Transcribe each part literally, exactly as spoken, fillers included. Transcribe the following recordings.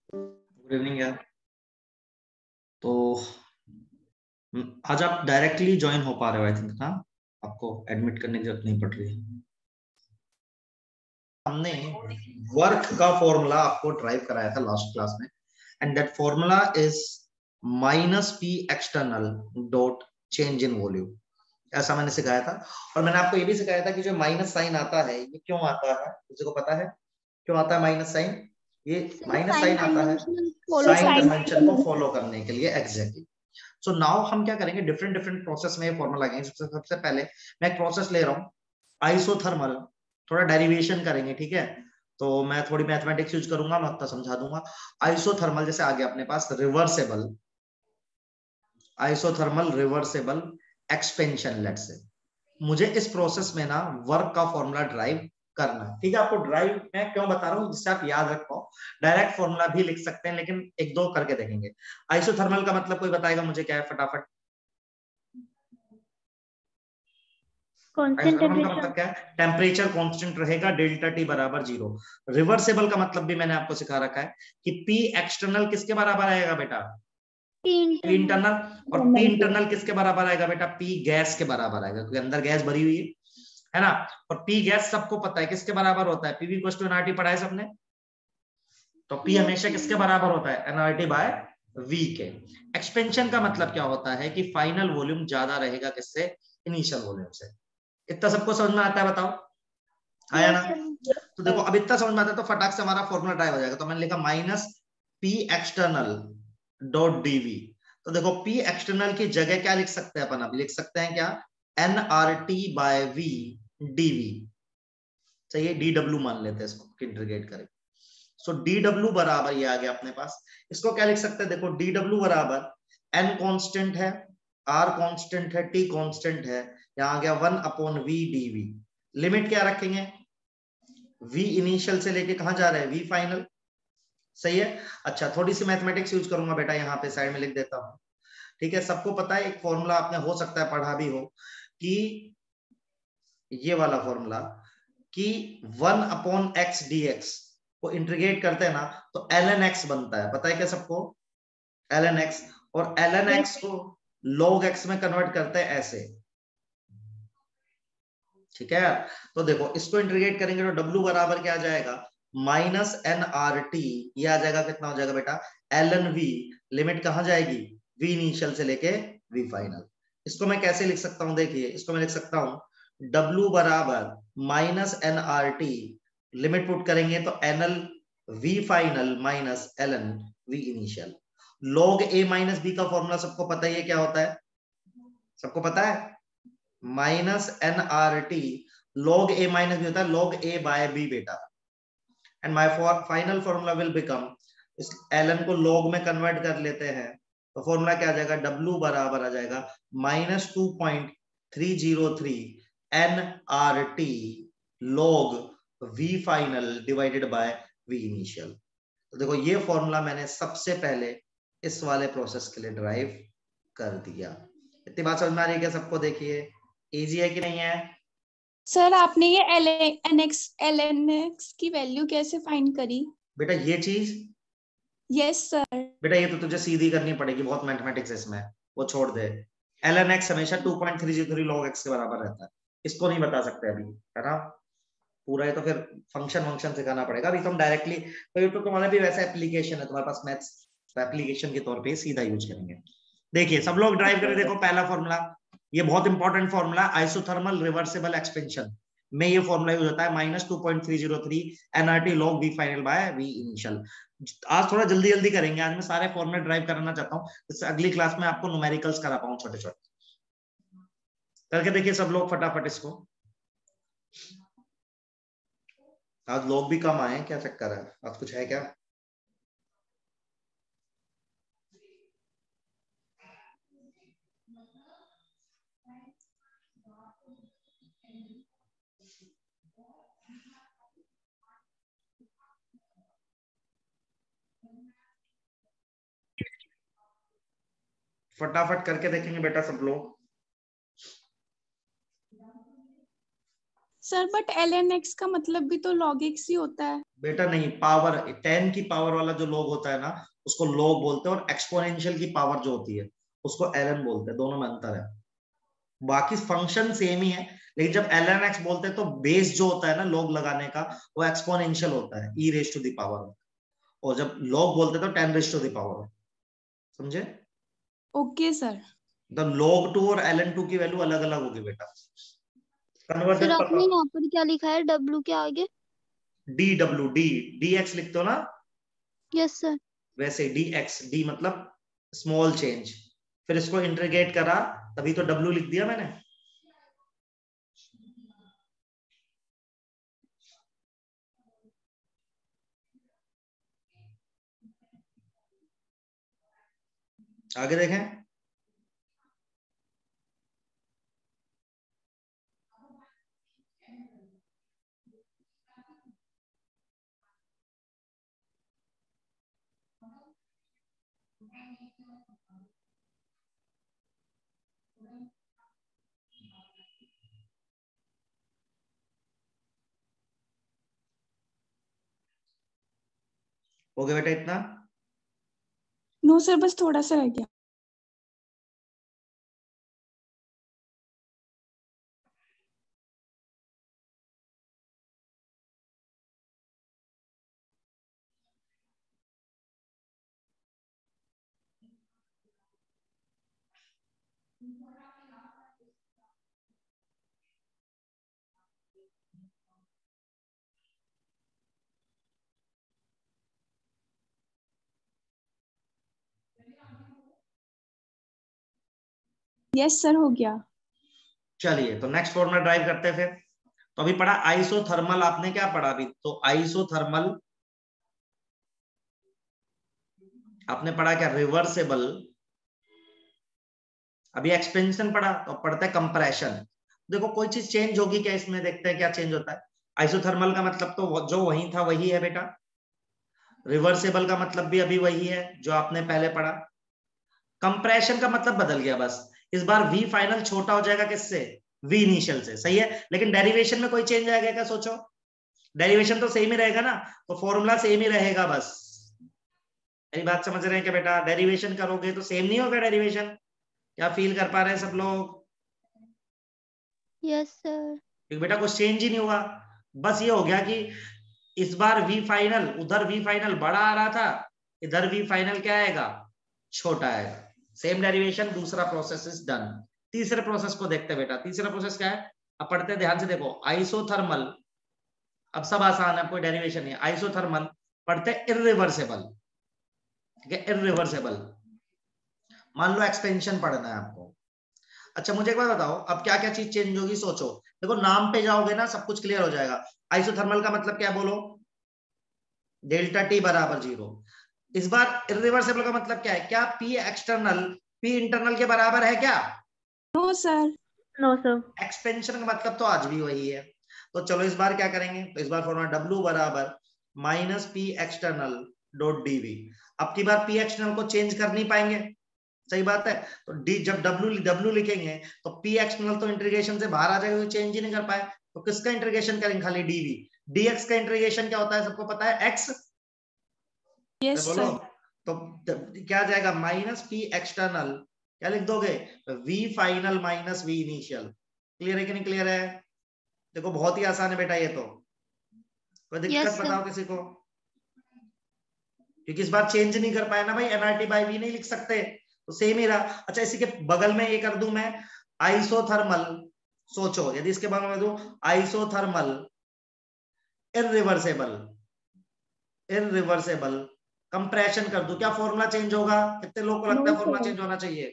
Good evening यार। तो आज आप डायरेक्टली ज्वाइन हो पा रहे हो आई थिंक ना, आपको एडमिट करने की जरूरत नहीं पड़ रही है। हमने वर्क का फॉर्मूला आपको ड्राइव कराया था लास्ट क्लास में, and that formula is minus P external dot change in volume. ऐसा मैंने सिखाया था, और मैंने आपको ये भी सिखाया था कि जो माइनस साइन आता है ये क्यों आता है, किसी को पता है क्यों आता है माइनस साइन? ये माइनस साइन आता है साइन कन्वेंशन को फॉलो करने के लिए एग्जैक्टली। सो नाउ हम क्या करेंगे, डिफरेंट डिफरेंट प्रोसेस में ये फॉर्मूला लगाएंगे। सबसे सबसे पहले मैं एक प्रोसेस ले रहा हूँ आइसोथर्मल, थोड़ा डेरिवेशन करेंगे, ठीक है? तो मैं थोड़ी मैथमेटिक्स यूज करूंगा, मैं उतना समझा दूंगा। आइसोथर्मल जैसे आ गया अपने पास reversible, isothermal reversible expansion, let से मुझे इस प्रोसेस में ना वर्क का फॉर्मूला ड्राइव करना है, ठीक है? आपको ड्राइव मैं क्यों बता रहा हूँ, जिससे आप याद रख पाओ। डायरेक्ट फॉर्मूला भी लिख सकते हैं, लेकिन एक दो करके देखेंगे। आइसोथर्मल का मतलब कोई बताएगा मुझे क्या है फटाफट? आइसोथर्मल का मतलब क्या है? टेम्परेचर कांस्टेंट रहेगा, डेल्टा टी बराबर जीरो। रिवर्सेबल का मतलब भी मैंने आपको सिखा रखा है कि पी एक्सटर्नल किसके बराबर आएगा बेटा? P internal. और पी इंटरनल किसके बराबर आएगा बेटा? पी गैस के बराबर आएगा, क्योंकि अंदर गैस भरी हुई है, है ना? और पी गैस सबको पता है किसके बराबर होता है, पीवी इक्वल्स टू एनआरटी पढ़ा है सबने। तो पी हमेशा किसके बराबर होता है? एनआरटी बाय वी के। एक्सपेंशन का मतलब क्या होता है कि फाइनल वॉल्यूम ज्यादा रहेगा किससे? इनिशियल वॉल्यूम से। इतना सबको समझ में आता है? बताओ, आया ना? तो देखो, अब इतना समझ में आता है तो फटाक से हमारा फॉर्मूला ड्राइव हो जाएगा। तो मैंने लिखा minus P external dot DV. तो देखो, पी एक्सटर्नल की जगह क्या लिख सकते हैं अपन? अब लिख सकते हैं क्या? N R T by V DV. चाहिए डी डब्ल्यू मान लेते हैं इसको, इंटीग्रेट करें। सो डी डब्ल्यू बराबर ये आ गया अपने पास। इसको क्या लिख सकते हैं? देखो, डी डब्ल्यू बराबर एन कांस्टेंट है, आर कांस्टेंट है, टी कांस्टेंट है, यहां आ गया one upon V DV. Limit क्या रखेंगे? v इनिशियल से लेके कहां जा रहा है? v final. सही है। अच्छा, थोड़ी सी मैथमेटिक्स यूज करूंगा बेटा, यहाँ पे साइड में लिख देता हूं, ठीक है? सबको पता है एक फॉर्मूला, आपने हो सकता है पढ़ा भी हो, कि ये वाला फॉर्मूला कि one upon X D X को इंटीग्रेट करते हैं ना तो एल एन एक्स बनता है, पता है क्या सबको? L N X. और एल एन एक्स को log x में कन्वर्ट करते हैं ऐसे, ठीक है? तो देखो, इसको इंटीग्रेट करेंगे तो W बराबर क्या आ जाएगा? Minus N R T. ये आ जाएगा, कितना हो जाएगा बेटा? L N we. लिमिट कहां जाएगी? V इनिशियल से लेके V फाइनल। इसको मैं कैसे लिख सकता हूं? देखिए, इसको मैं लिख सकता हूं W बराबर minus N R T, limit put करेंगे तो N L V final minus L N V initial. log a minus B का फॉर्मूला सबको पता ही है, क्या होता है? सबको पता है? Minus N R T. Log A minus B होता है लॉग ए बाय बी बेटा। And my final formula will become, इस एल को लॉग में कन्वर्ट कर लेते हैं तो फॉर्मूला क्या आ जाएगा? डब्ल्यू बराबर आ जाएगा minus two point three zero three N R T log V final divided by V initial. तो देखो, ये फॉर्मूला मैंने सबसे पहले इस वाले प्रोसेस के लिए ड्राइव कर दिया। इतनी बात समझ में आ रही है क्या सबको? देखिए, इजी है कि नहीं है? सर, आपने ये L N X L N X की वैल्यू कैसे फाइंड करी? बेटा ये चीज, यस सर। बेटा ये तो तुझे सीधी करनी पड़ेगी, बहुत मैथमेटिक्स है इसमें, वो छोड़ दे। एल एन एक्स हमेशा two point three zero three log X के बराबर रहता है। इसको नहीं बता सकते अभी, है ना? पूरा है तो फिर फंक्शन फंक्शन सिखाना पड़ेगा। अभी तुम डायरेक्टली, तो यूट्यूब तुम्हारा भी वैसा एप्लीकेशन है तुम्हारे पास, मैथ्स एप्लीकेशन के तौर पे सीधा यूज करेंगे। देखिए, सब लोग ड्राइव करें। देखो, पहला फॉर्मूला, ये बहुत important formula, isothermal reversible expansion में ये फॉर्मूला यूज होता है, minus two point three zero three NRT log V final by V initial. आज थोड़ा जल्दी जल्दी करेंगे, आज मैं सारे फॉर्मूले ड्राइव कराना चाहता हूँ, जिससे अगली क्लास में आपको न्यूमेरिकल्स करा पाऊं छोटे छोटे। करके देखिए सब लोग फटाफट इसको। आज लोग भी कम आए, क्या चक्कर है? आज कुछ है क्या? फटाफट करके देखेंगे बेटा सब लोग। Sir but L N X का मतलब भी तो लॉग एक्स ही होता है। बेटा नहीं, पावर टेन की पावर वाला जो लॉग होता है ना उसको लॉग बोलते हैं, और एक्सपोनेंशियल की पावर जो होती है उसको एलएन बोलते हैं। दोनों में अंतर है, बाकी फंक्शन सेम ही है, लेकिन जब एल एन एक्स बोलते हैं तो बेस जो होता है ना लॉग लगाने का वो एक्सपोनेंशियल होता है, e raise to the power, और जब लॉग बोलते हैं तो ten raise to the power. समझे? Okay sir. The log two और एल एन टू की वैल्यू अलग अलग होगी बेटा। सर कन्वर्टेड आपने यहाँ पर क्या लिखा है डब्ल्यू के आगे? D W D D X लिखते हो ना? Yes sir. वैसे डी एक्स, डी मतलब स्मॉल चेंज, फिर इसको इंटीग्रेट करा तभी तो डब्ल्यू लिख दिया मैंने। आगे देखें। हो गया बेटा इतना? नो सर बस थोड़ा सा रह गया। यस सर हो गया। चलिए तो नेक्स्ट फॉर्मूला ड्राइव करते हैं फिर। तो अभी पढ़ा आइसोथर्मल, आपने क्या पढ़ा अभी? तो आइसोथर्मल आपने पढ़ा क्या? रिवर्सेबल। अभी एक्सपेंशन पढ़ा, तो पढ़ते हैं कंप्रेशन। देखो कोई चीज चेंज होगी क्या इसमें, देखते हैं क्या चेंज होता है। आइसोथर्मल का मतलब तो जो वही था वही है बेटा, रिवर्सेबल का मतलब भी अभी वही है जो आपने पहले पढ़ा। कंप्रेशन का मतलब बदल गया बस, इस बार वी फाइनल छोटा हो जाएगा किससे? वी इनिशियल से, सही है। लेकिन डेरिवेशन में कोई चेंज आएगा क्या? सोचो, डेरिवेशन तो सेम ही रहेगा ना, तो फॉर्मूला सेम ही रहेगा बस। मेरी बात समझ रहे हैं क्या बेटा? डेरिवेशन करोगे तो सेम नहीं होगा डेरिवेशन? क्या फील कर पा रहे हैं सब लोग? Yes sir. क्योंकि बेटा कुछ चेंज ही नहीं हुआ, बस ये हो गया कि इस बार वी फाइनल, उधर वी फाइनल बड़ा आ रहा था, इधर वी फाइनल क्या आएगा? छोटा आएगा। सेम डेरिवेशन, दूसरा प्रोसेस इज डन। तीसरे प्रोसेस को देखते हैं बेटा। तीसरा प्रोसेस क्या है? अब पढ़ते हैं, ध्यान से देखो। आइसोथर्मल, अब सब आसान है, कोई डेरिवेशन नहीं है। आइसोथर्मल पढ़ते हैं इररिवर्सेबल, ठीक है? इररिवर्सेबल, मान लो एक्सपेंशन पढ़ना है आपको। अच्छा मुझे एक बात बताओ, अब क्या क्या चीज चेंज होगी? सोचो, देखो नाम पे जाओगे ना सब कुछ क्लियर हो जाएगा। आइसोथर्मल का मतलब क्या बोलो? डेल्टा टी बराबर जीरो। इस बार इररिवर्सिबल का मतलब क्या है? क्या पी एक्सटर्नल पी इंटरनल के बराबर है क्या? No sir. No sir. Expansion का मतलब तो आज भी वही है। तो चलो इस बार क्या करेंगे, तो इस बार फॉर्मूला डब्ल्यू बराबर minus P external dot DV. अब की बार पी एक्सटर्नल को चेंज कर नहीं पाएंगे, सही बात है। तो डी जब डब्ल्यू डब्ल्यू लिखेंगे तो पी एक्सटर्नल तो इंटीग्रेशन से बाहर आ जाएगा, तो चेंज ही नहीं कर पाए, तो किसका इंटीग्रेशन करेंगे? खाली डीवी। डीएक्स का इंटीग्रेशन क्या होता है सबको पता है? एक्स। यस बोलो सर। तो क्या आ जाएगा? माइनस पी एक्सटर्नल, क्या लिख दोगे? V final minus V initial. Clear है कि नहीं क्लियर है? देखो बहुत ही आसान है बेटा ये तो, कोई दिक्कत यस सर। बताओ किसी को? क्योंकि इस बार चेंज नहीं कर पाए ना भाई, एनआरटी बाय वी नहीं लिख सकते, तो सेम ही रहा। अच्छा इसी के बगल में ये कर दूं मैं, आइसोथर्मल। सोचो यदि इसके बगल में दूं आइसोथर्मल इररिवर्सेबल, इररिवर्सेबल कंप्रेशन कर दूं, क्या फॉर्मूला चेंज होगा? कितने लोगों को लगता है फॉर्मूला चेंज होना चाहिए?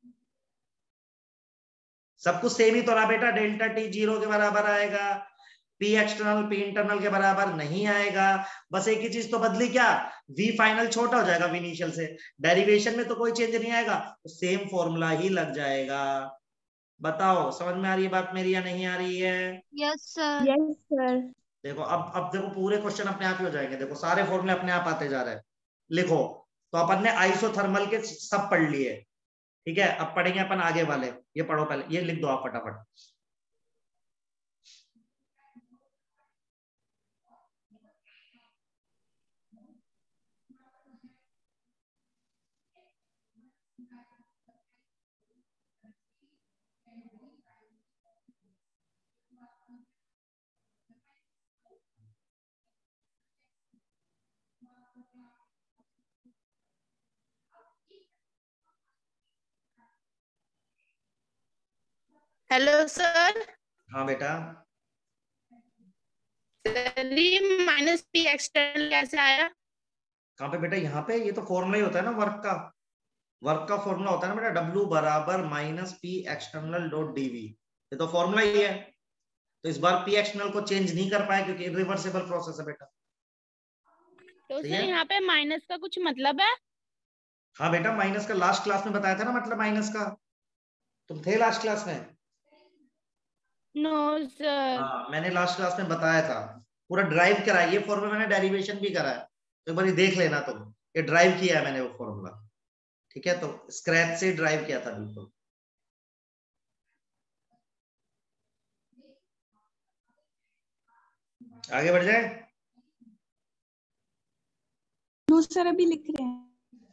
सब कुछ सेम ही तो रहा बेटा। डेल्टा टी जीरो के बराबर आएगा, पी एक्सटर्नल पी इंटरनल के बराबर नहीं आएगा। बस एक ही चीज तो बदली, क्या? वी फाइनल छोटा हो जाएगा वी इनिशियल से। डेरिवेशन में तो कोई चेंज नहीं आएगा, तो सेम फॉर्मूला ही लग जाएगा। बताओ समझ में आ रही है बात मेरी या नहीं आ रही है? Yes sir. Yes sir. देखो अब अब देखो पूरे क्वेश्चन अपने आप ही हो जाएंगे, देखो सारे फॉर्मूले अपने आप आते जा रहे हैं। लिखो, तो अपन ने आइसोथर्मल के सब पढ़ लिए, ठीक है? अब पढ़ेंगे अपन आगे वाले। ये पढ़ो पहले, ये लिख दो आप फटाफट। Hello sir. हाँ बेटा, माइनस पी एक्सटर्नल कैसे आया? कहाँ पे बेटा? यहाँ पे ये तो फॉर्मूला ही होता है ना वर्क का। वर्क का फॉर्मूला होता है ना बेटा, W बराबर minus P external dot DV. ये तो फॉर्मूला ही है। तो इस बार पी एक्सटर्नल को चेंज नहीं कर पाए क्योंकि रिवर्सिबल प्रोसेस है बेटा। तो सही सर है? यहाँ पे माइनस का कुछ मतलब है? हाँ बेटा, माइनस का लास्ट क्लास में बताया था ना, मतलब माइनस का। तुम थे लास्ट क्लास में? No sir. हाँ, मैंने लास्ट क्लास में बताया था। पूरा ड्राइव करा है ये फॉर्मूला, मैंने डेरिवेशन भी करा है, तो एक बार ये देख लेना तुम। ये ड्राइव किया है मैंने वो फॉर्मूला। ठीक है, तो स्क्रैच से ड्राइव किया था बिल्कुल। आगे बढ़ जाए। नो सर, अभी लिख रहे हैं।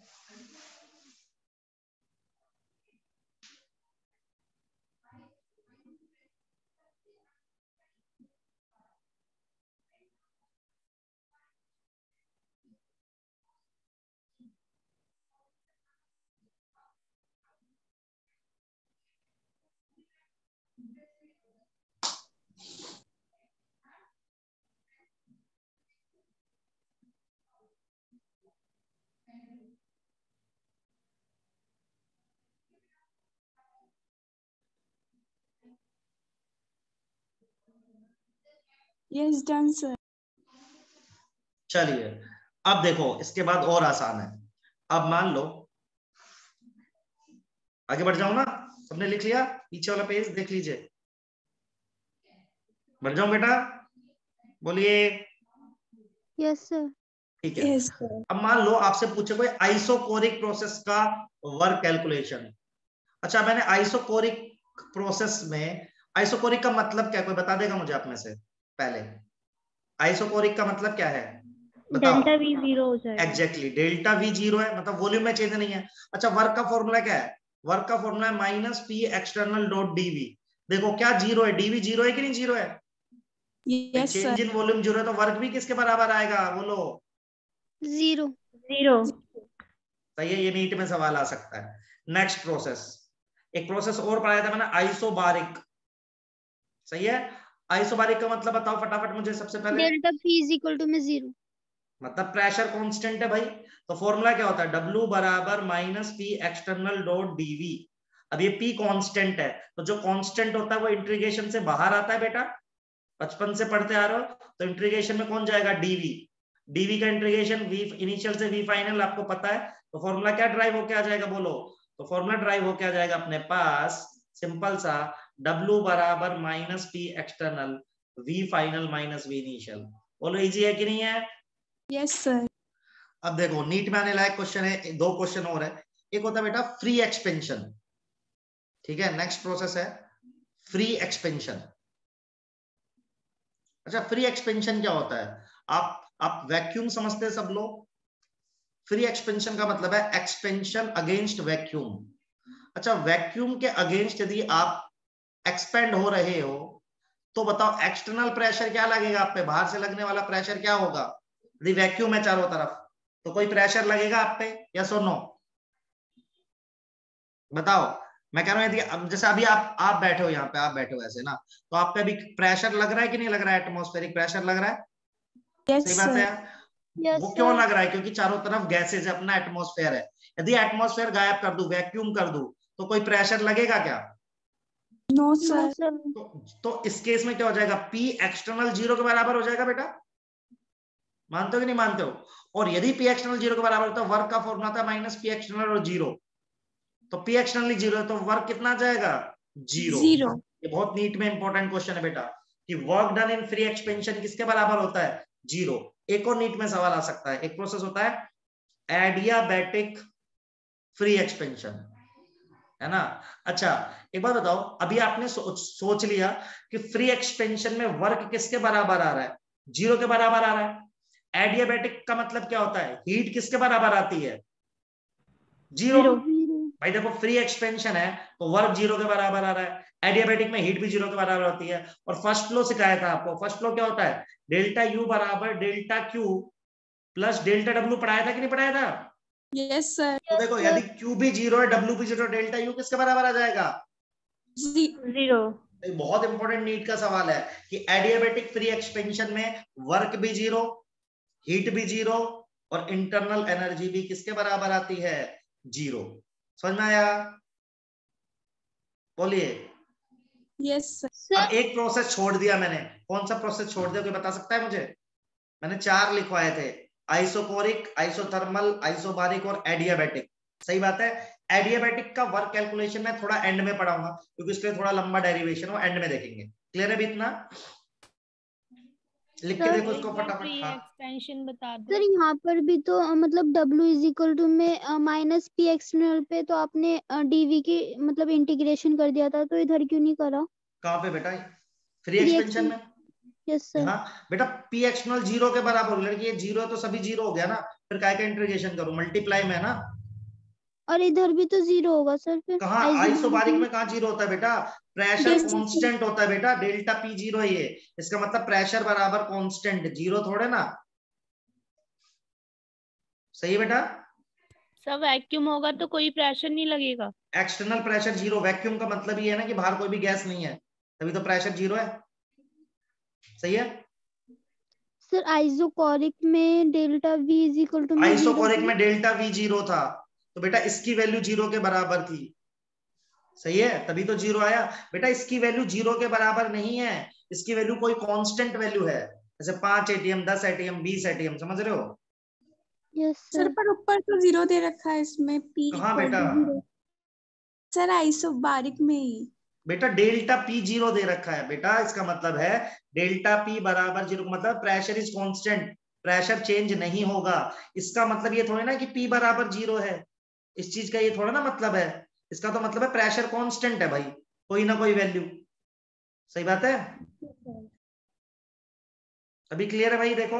Yes done sir. चलिए, अब देखो इसके बाद और आसान है। अब मान लो, आगे बढ़ जाओ ना, सबने लिख लिया? पीछे वाला पेज देख लीजिए। बढ़ जाओ बेटा, बोलिए। Yes sir. ठीक है। Yes sir. अब मान लो आपसे पूछे कोई आइसोकोरिक प्रोसेस का वर्क कैलकुलेशन। अच्छा, मैंने आइसोकोरिक प्रोसेस में, आइसोकोरिक का मतलब क्या, कोई बता देगा मुझे आप में से? पहले आइसोकोरिक का मतलब क्या है बताओ? डेल्टा वी जीरो हो जाएगा। एग्जैक्टली, डेल्टा वी जीरो है, मतलब वॉल्यूम में चेंज नहीं है। अच्छा, वर्क का फॉर्मूला क्या है? वर्क का फॉर्मूला है minus P external dot DV. देखो क्या जीरो है, डीवी जीरो है कि नहीं जीरो है? Yes change sir. In volume zero है, तो वर्क भी किसके बराबर आएगा बोलो? जीरो। जीरो। सही है, ये नीट में सवाल आ सकता है। नेक्स्ट प्रोसेस, एक प्रोसेस और पढ़ाया था मैंने, आइसोबारिक। सही है? आइसोबारिक का मतलब बताओ फटाफट मुझे सबसे पहले। Delta P is equal to में जीरो। मतलब प्रेशर कांस्टेंट है भाई, तो फॉर्मूला क्या होता है? W बराबर minus P external dot DV. अब ये P कांस्टेंट है, तो जो कांस्टेंट होता है वो इंटीग्रेशन से बाहर आता है बेटा। बचपन से पढ़ते आ रहे हो, तो इंटीग्रेशन में कौन जाएगा? डीवी। डीवी का इंटीग्रेशन वी इनिशियल से वी फाइनल आपको पता है, तो फॉर्मूला क्या ड्राइव होके आ जाएगा बोलो? तो फॉर्मूला ड्राइव होके आ जाएगा अपने पास, सिंपल सा, W बराबर minus P external V final minus V initial. बोलो इजी है कि नहीं है? Yes sir. अब देखो, नीट में आने लायक क्वेश्चन है, दो क्वेश्चन और है। एक होता है बेटा फ्री एक्सपेंशन। ठीक है, नेक्स्ट प्रोसेस है फ्री एक्सपेंशन। अच्छा, फ्री एक्सपेंशन क्या होता है? आप आप वैक्यूम समझते हैं सब लोग? फ्री एक्सपेंशन का मतलब है एक्सपेंशन अगेंस्ट वैक्यूम। अच्छा, वैक्यूम के अगेंस्ट यदि आप एक्सपेंड हो रहे हो, तो बताओ एक्सटर्नल प्रेशर क्या लगेगा आप पे? बाहर से लगने वाला प्रेशर क्या होगा? यदि वैक्यूम है चारों तरफ, तो कोई प्रेशर लगेगा आप पे? यस और नो बताओ। मैं कह रहा हूं यदि अब जैसे अभी आप आप बैठे हो यहाँ पे, आप बैठे हो ऐसे ना, तो आप पे अभी प्रेशर लग रहा है कि नहीं लग रहा है? एटमॉस्फेरिक प्रेशर लग रहा है? यस सही बात है सर। यार। यस वो क्यों सर। लग रहा है? क्योंकि चारों तरफ गैसेज है, अपना एटमॉस्फेयर है। यदि एटमॉस्फेयर गायब कर दूं, वैक्यूम कर दूं, तो कोई प्रेशर लगेगा क्या? No no sir. सर। तो, तो इस केस में क्या हो जाएगा? पी एक्सटर्नल जीरो के बराबर हो जाएगा बेटा। मानते हो कि नहीं मानते हो? और यदि पी एक्सटर्नल जीरो के बराबर होता है, वर्क का फॉर्मूला था माइनस पी एक्सटर्नल और जीरो, तो पी एक्सटर्नल जीरो है, तो वर्क कितना आ जाएगा? जीरो। जीरो। ये बहुत नीट में इंपॉर्टेंट क्वेश्चन है बेटा, कि work done in free expansion किसके बराबर होता है? जीरो। एक और नीट में सवाल आ सकता है, एक प्रोसेस होता है एडियाबैटिक फ्री एक्सपेंशन, है ना? अच्छा, एक बात बताओ, अभी आपने सोच सोच लिया कि फ्री एक्सपेंशन में वर्क किसके बराबर आ रहा है? जीरो के बराबर आ रहा है। एडियाबैटिक का मतलब क्या होता है? हीट किसके बराबर आती है? जीरो। जीरो। भाई देखो फ्री एक्सपेंशन है तो वर्क जीरो के बराबर आ रहा है, एडियाबेटिक में हीट भी जीरो के बराबर होती है। और फर्स्ट फ्लो सिखाया था आपको, फर्स्ट फ्लो क्या होता है, डेल्टा यू बराबर delta Q plus delta W, पढ़ाया था कि नहीं पढ़ाया था? Yes sir. तो देखो यदि क्यू भी जीरो है, डब्ल्यू भी जीरो, डेल्टा यू किसके बराबर आ जाएगा? जीरो। बहुत इंपॉर्टेंट नीट का सवाल है कि एडियाबेटिक फ्री एक्सपेंशन में वर्क भी जीरो, हीट भी जीरो और इंटरनल एनर्जी भी किसके बराबर आती है? जीरो। समझ में आया? बोलिए। Yes sir. अब एक प्रोसेस छोड़ दिया मैंने, कौन सा प्रोसेस छोड़ दिया कोई बता सकता है मुझे? मैंने चार लिखवाए थे, आइसोकोरिक, आइसोथर्मल, आइसोबारिक और एडियाबेटिक। सही बात है। एडियाबेटिक का वर्क कैलकुलेशन मैं थोड़ा एंड में पढ़ाऊंगा क्योंकि इसके थोड़ा लंबा डेरिवेशन वो एंड में देखेंगे। क्लियर है भी इतना? लिख के देखो इसको फटाफट। हाँ एक्सपेंशन बता दो सर यहाँ पर भी तो अ, मतलब W इज इक्वल टू में माइनस पी एक्सटर्नल पे तो आपने डीवी की मतलब इंटीग्रेशन कर दिया था, तो इधर क्यों नहीं करा? कहाँ पे बेटा? Free free expansion expansion. में। Yes sir. हाँ बेटा, पी एक्सटर्नल जीरो के बराबर हो, लड़की ये जीरो है तो सभी जीरो हो गया ना, फिर काय का इंटीग्रेशन करूं, मल्टीप्लाई में है ना। और इधर भी तो जीरो होगा सर फिर। कहाँ आइसोबारिक में कहाँ जीरो होता है बेटा? प्रेशर कांस्टेंट होता है बेटा, डेल्टा पी जीरो है ये, इसका मतलब प्रेशर बराबर कांस्टेंट, जीरो थोड़े ना। सही है बेटा? सब वैक्यूम होगा तो कोई प्रेशर नहीं लगेगा। एक्सटर्नल प्रेशर जीरो, वैक्यूम का मतलब ये है ना कि बाहर कोई भी गैस नहीं है, तभी तो प्रेशर जीरो है। सही है सर आइसोकोरिक में delta V is equal to में जीरो। आइसोकोरिक में डेल्टा वी जीरो था तो बेटा इसकी वैल्यू जीरो के बराबर थी। सही है, तभी तो जीरो आया। बेटा इसकी वैल्यू जीरो के बराबर नहीं है, इसकी वैल्यू कोई कांस्टेंट वैल्यू है, जैसे पांच एटीएम, दस एटीएम, बीस एटीएम, समझ रहे हो? Yes sir sir. पर ऊपर तो जीरो दे रखा है इसमें, पी कहाँ इक्वल बेटा? To zero. सर आइसोबारिक में ही। बेटा डेल्टा पी जीरो दे रखा है बेटा, इसका मतलब है डेल्टा पी बराबर जीरो, मतलब pressure is constant, pressure change नहीं होगा। इसका मतलब ये थोड़ी ना कि पी बराबर जीरो है, इस चीज का ये थोड़ा ना मतलब है। इसका तो मतलब है प्रेशर कांस्टेंट है भाई, कोई ना कोई वैल्यू। सही बात है? अभी क्लियर है भाई? देखो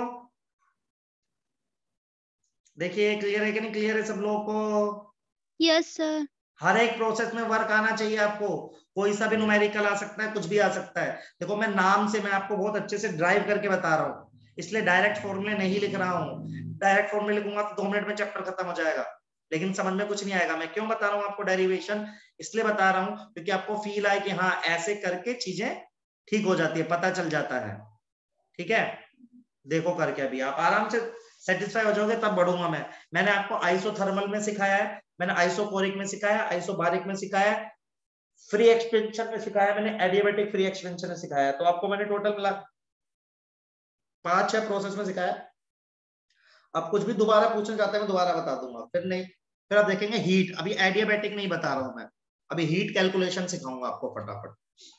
देखिए क्लियर है कि नहीं क्लियर है सब लोगों को? Yes sir. हर एक प्रोसेस में वर्क आना चाहिए आपको, कोई सा भी न्यूमेरिकल आ सकता है, कुछ भी आ सकता है। देखो मैं नाम से मैं आपको बहुत अच्छे से ड्राइव करके बता रहा हूँ, इसलिए डायरेक्ट फॉर्मूले नहीं लिख रहा हूँ। डायरेक्ट फॉर्मूले लिखूंगा तो दो मिनट में चैप्टर खत्म हो जाएगा, लेकिन समझ में कुछ नहीं आएगा। मैं क्यों बता रहा हूँ आपको डेरिवेशन? इसलिए बता रहा हूँ क्योंकि आपको फील आए कि हाँ ऐसे करके चीजें ठीक हो जाती है, पता चल जाता है। ठीक है, देखो करके अभी आप आराम से सेटिस्फाई हो जाओगे, तब बढ़ूंगा मैं। मैंने आपको आइसोथर्मल में सिखाया है, मैंने आइसोकोरिक में सिखाया, आइसोबारिक में सिखाया, फ्री एक्सपेंशन में सिखाया, मैंने एडियाबेटिक फ्री एक्सपेंशन में सिखाया। तो आपको मैंने टोटल मिला पांच छह प्रोसेस में सिखाया। अब कुछ भी दोबारा पूछना चाहते हैं मैं दोबारा बता दूंगा, फिर नहीं फिर आप देखेंगे हीट। अभी एडियाबेटिक नहीं बता रहा हूं मैं, अभी हीट कैलकुलेशन सिखाऊंगा आपको फटाफट।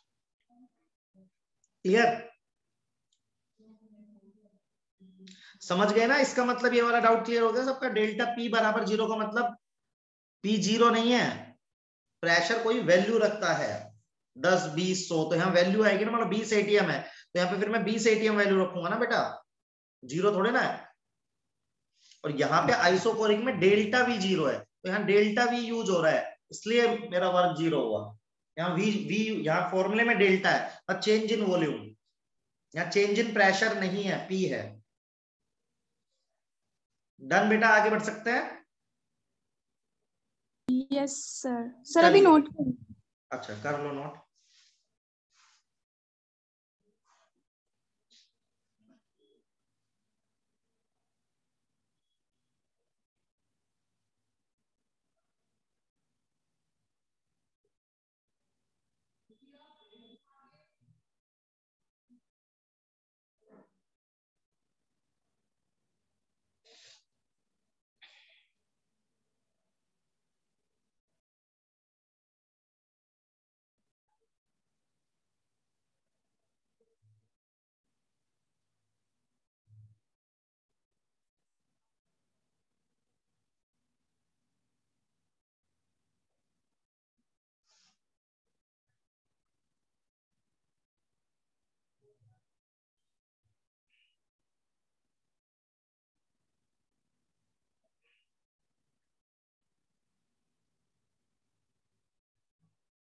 क्लियर? समझ गए ना? इसका मतलब ये वाला डाउट क्लियर हो गया सबका? डेल्टा पी बराबर जीरो का मतलब पी जीरो नहीं है, प्रेशर कोई वैल्यू रखता है, दस बीस सौ, तो यहाँ वैल्यू आएगी ना, मतलब बीस एटीएम है तो यहाँ पे फिर मैं बीस एटीएम वैल्यू रखूंगा ना बेटा, जीरो थोड़े ना है। और यहाँ पे आइसोकोरिक में डेल्टा वी जीरो है तो यहाँ डेल्टा वी यूज हो रहा है, इसलिए मेरा वर्क जीरो हुआ। यहाँ वी वी यहाँ फॉर्मूले में डेल्टा है और चेंज इन वॉल्यूम, यहाँ चेंज इन प्रेशर नहीं है, पी है। डन बेटा, आगे बढ़ सकते हैं? Yes sir. सर अभी चलिए, नोट करिए। अच्छा कर लो नोट।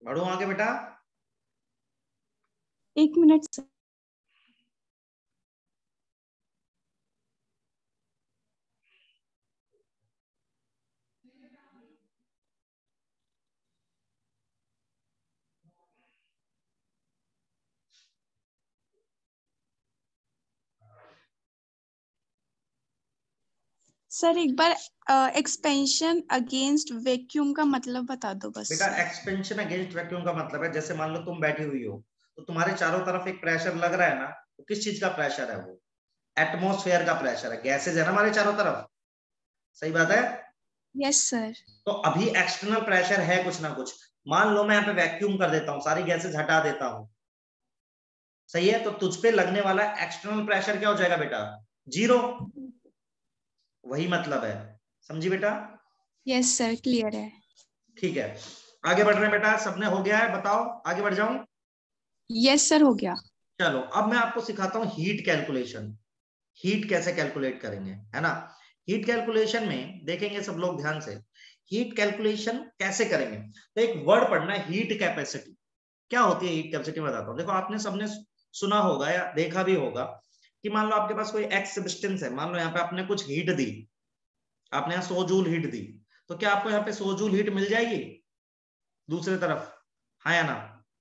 बढ़ो आगे बेटा। एक मिनट सर। सर एक बार एक्सपेंशन अगेंस्ट वैक्यूम का मतलब बता दो बस। बेटा एक्सपेंशन अगेंस्ट वैक्यूम का मतलब है, जैसे मान लो तुम बैठी हुई हो तो तुम्हारे चारों तरफ एक प्रेशर लग रहा है ना, तो किस चीज का प्रेशर है वो? एटमॉस्फेयर का प्रेशर है, गैसेज है ना हमारे चारों तरफ, सही बात है? Yes sir. तो अभी एक्सटर्नल प्रेशर है कुछ ना कुछ। मान लो मैं यहाँ पे वैक्यूम कर देता हूँ, सारी गैसेज हटा देता हूँ, सही है? तो तुझ पे लगने वाला एक्सटर्नल प्रेशर क्या हो जाएगा बेटा? जीरो। वही मतलब है, समझी बेटा? यस सर, क्लियर है। ठीक है, आगे बढ़ रहे हैं बेटा, सबने हो गया है? बताओ आगे बढ़ जाऊं? यस सर, हो गया। चलो अब मैं आपको सिखाता हूं हीट कैलकुलेशन। हीट कैसे कैलकुलेट करेंगे, है ना? हीट कैलकुलेशन में देखेंगे सब लोग ध्यान से, हीट कैलकुलेशन कैसे करेंगे। तो एक वर्ड पढ़ना है, हीट कैपेसिटी। क्या होती है हीट कैपेसिटी, बताता हूँ। देखो आपने सबने सुना होगा या देखा भी होगा कि मान लो आपके पास कोई एक्स सब्सटेंस है, मान लो यहाँ पे आपने कुछ हीट दी, आपने यहाँ सौ जूल हीट दी, तो क्या आपको यहाँ पे सौ जूल हीट मिल जाएगी दूसरी तरफ? हाँ या ना?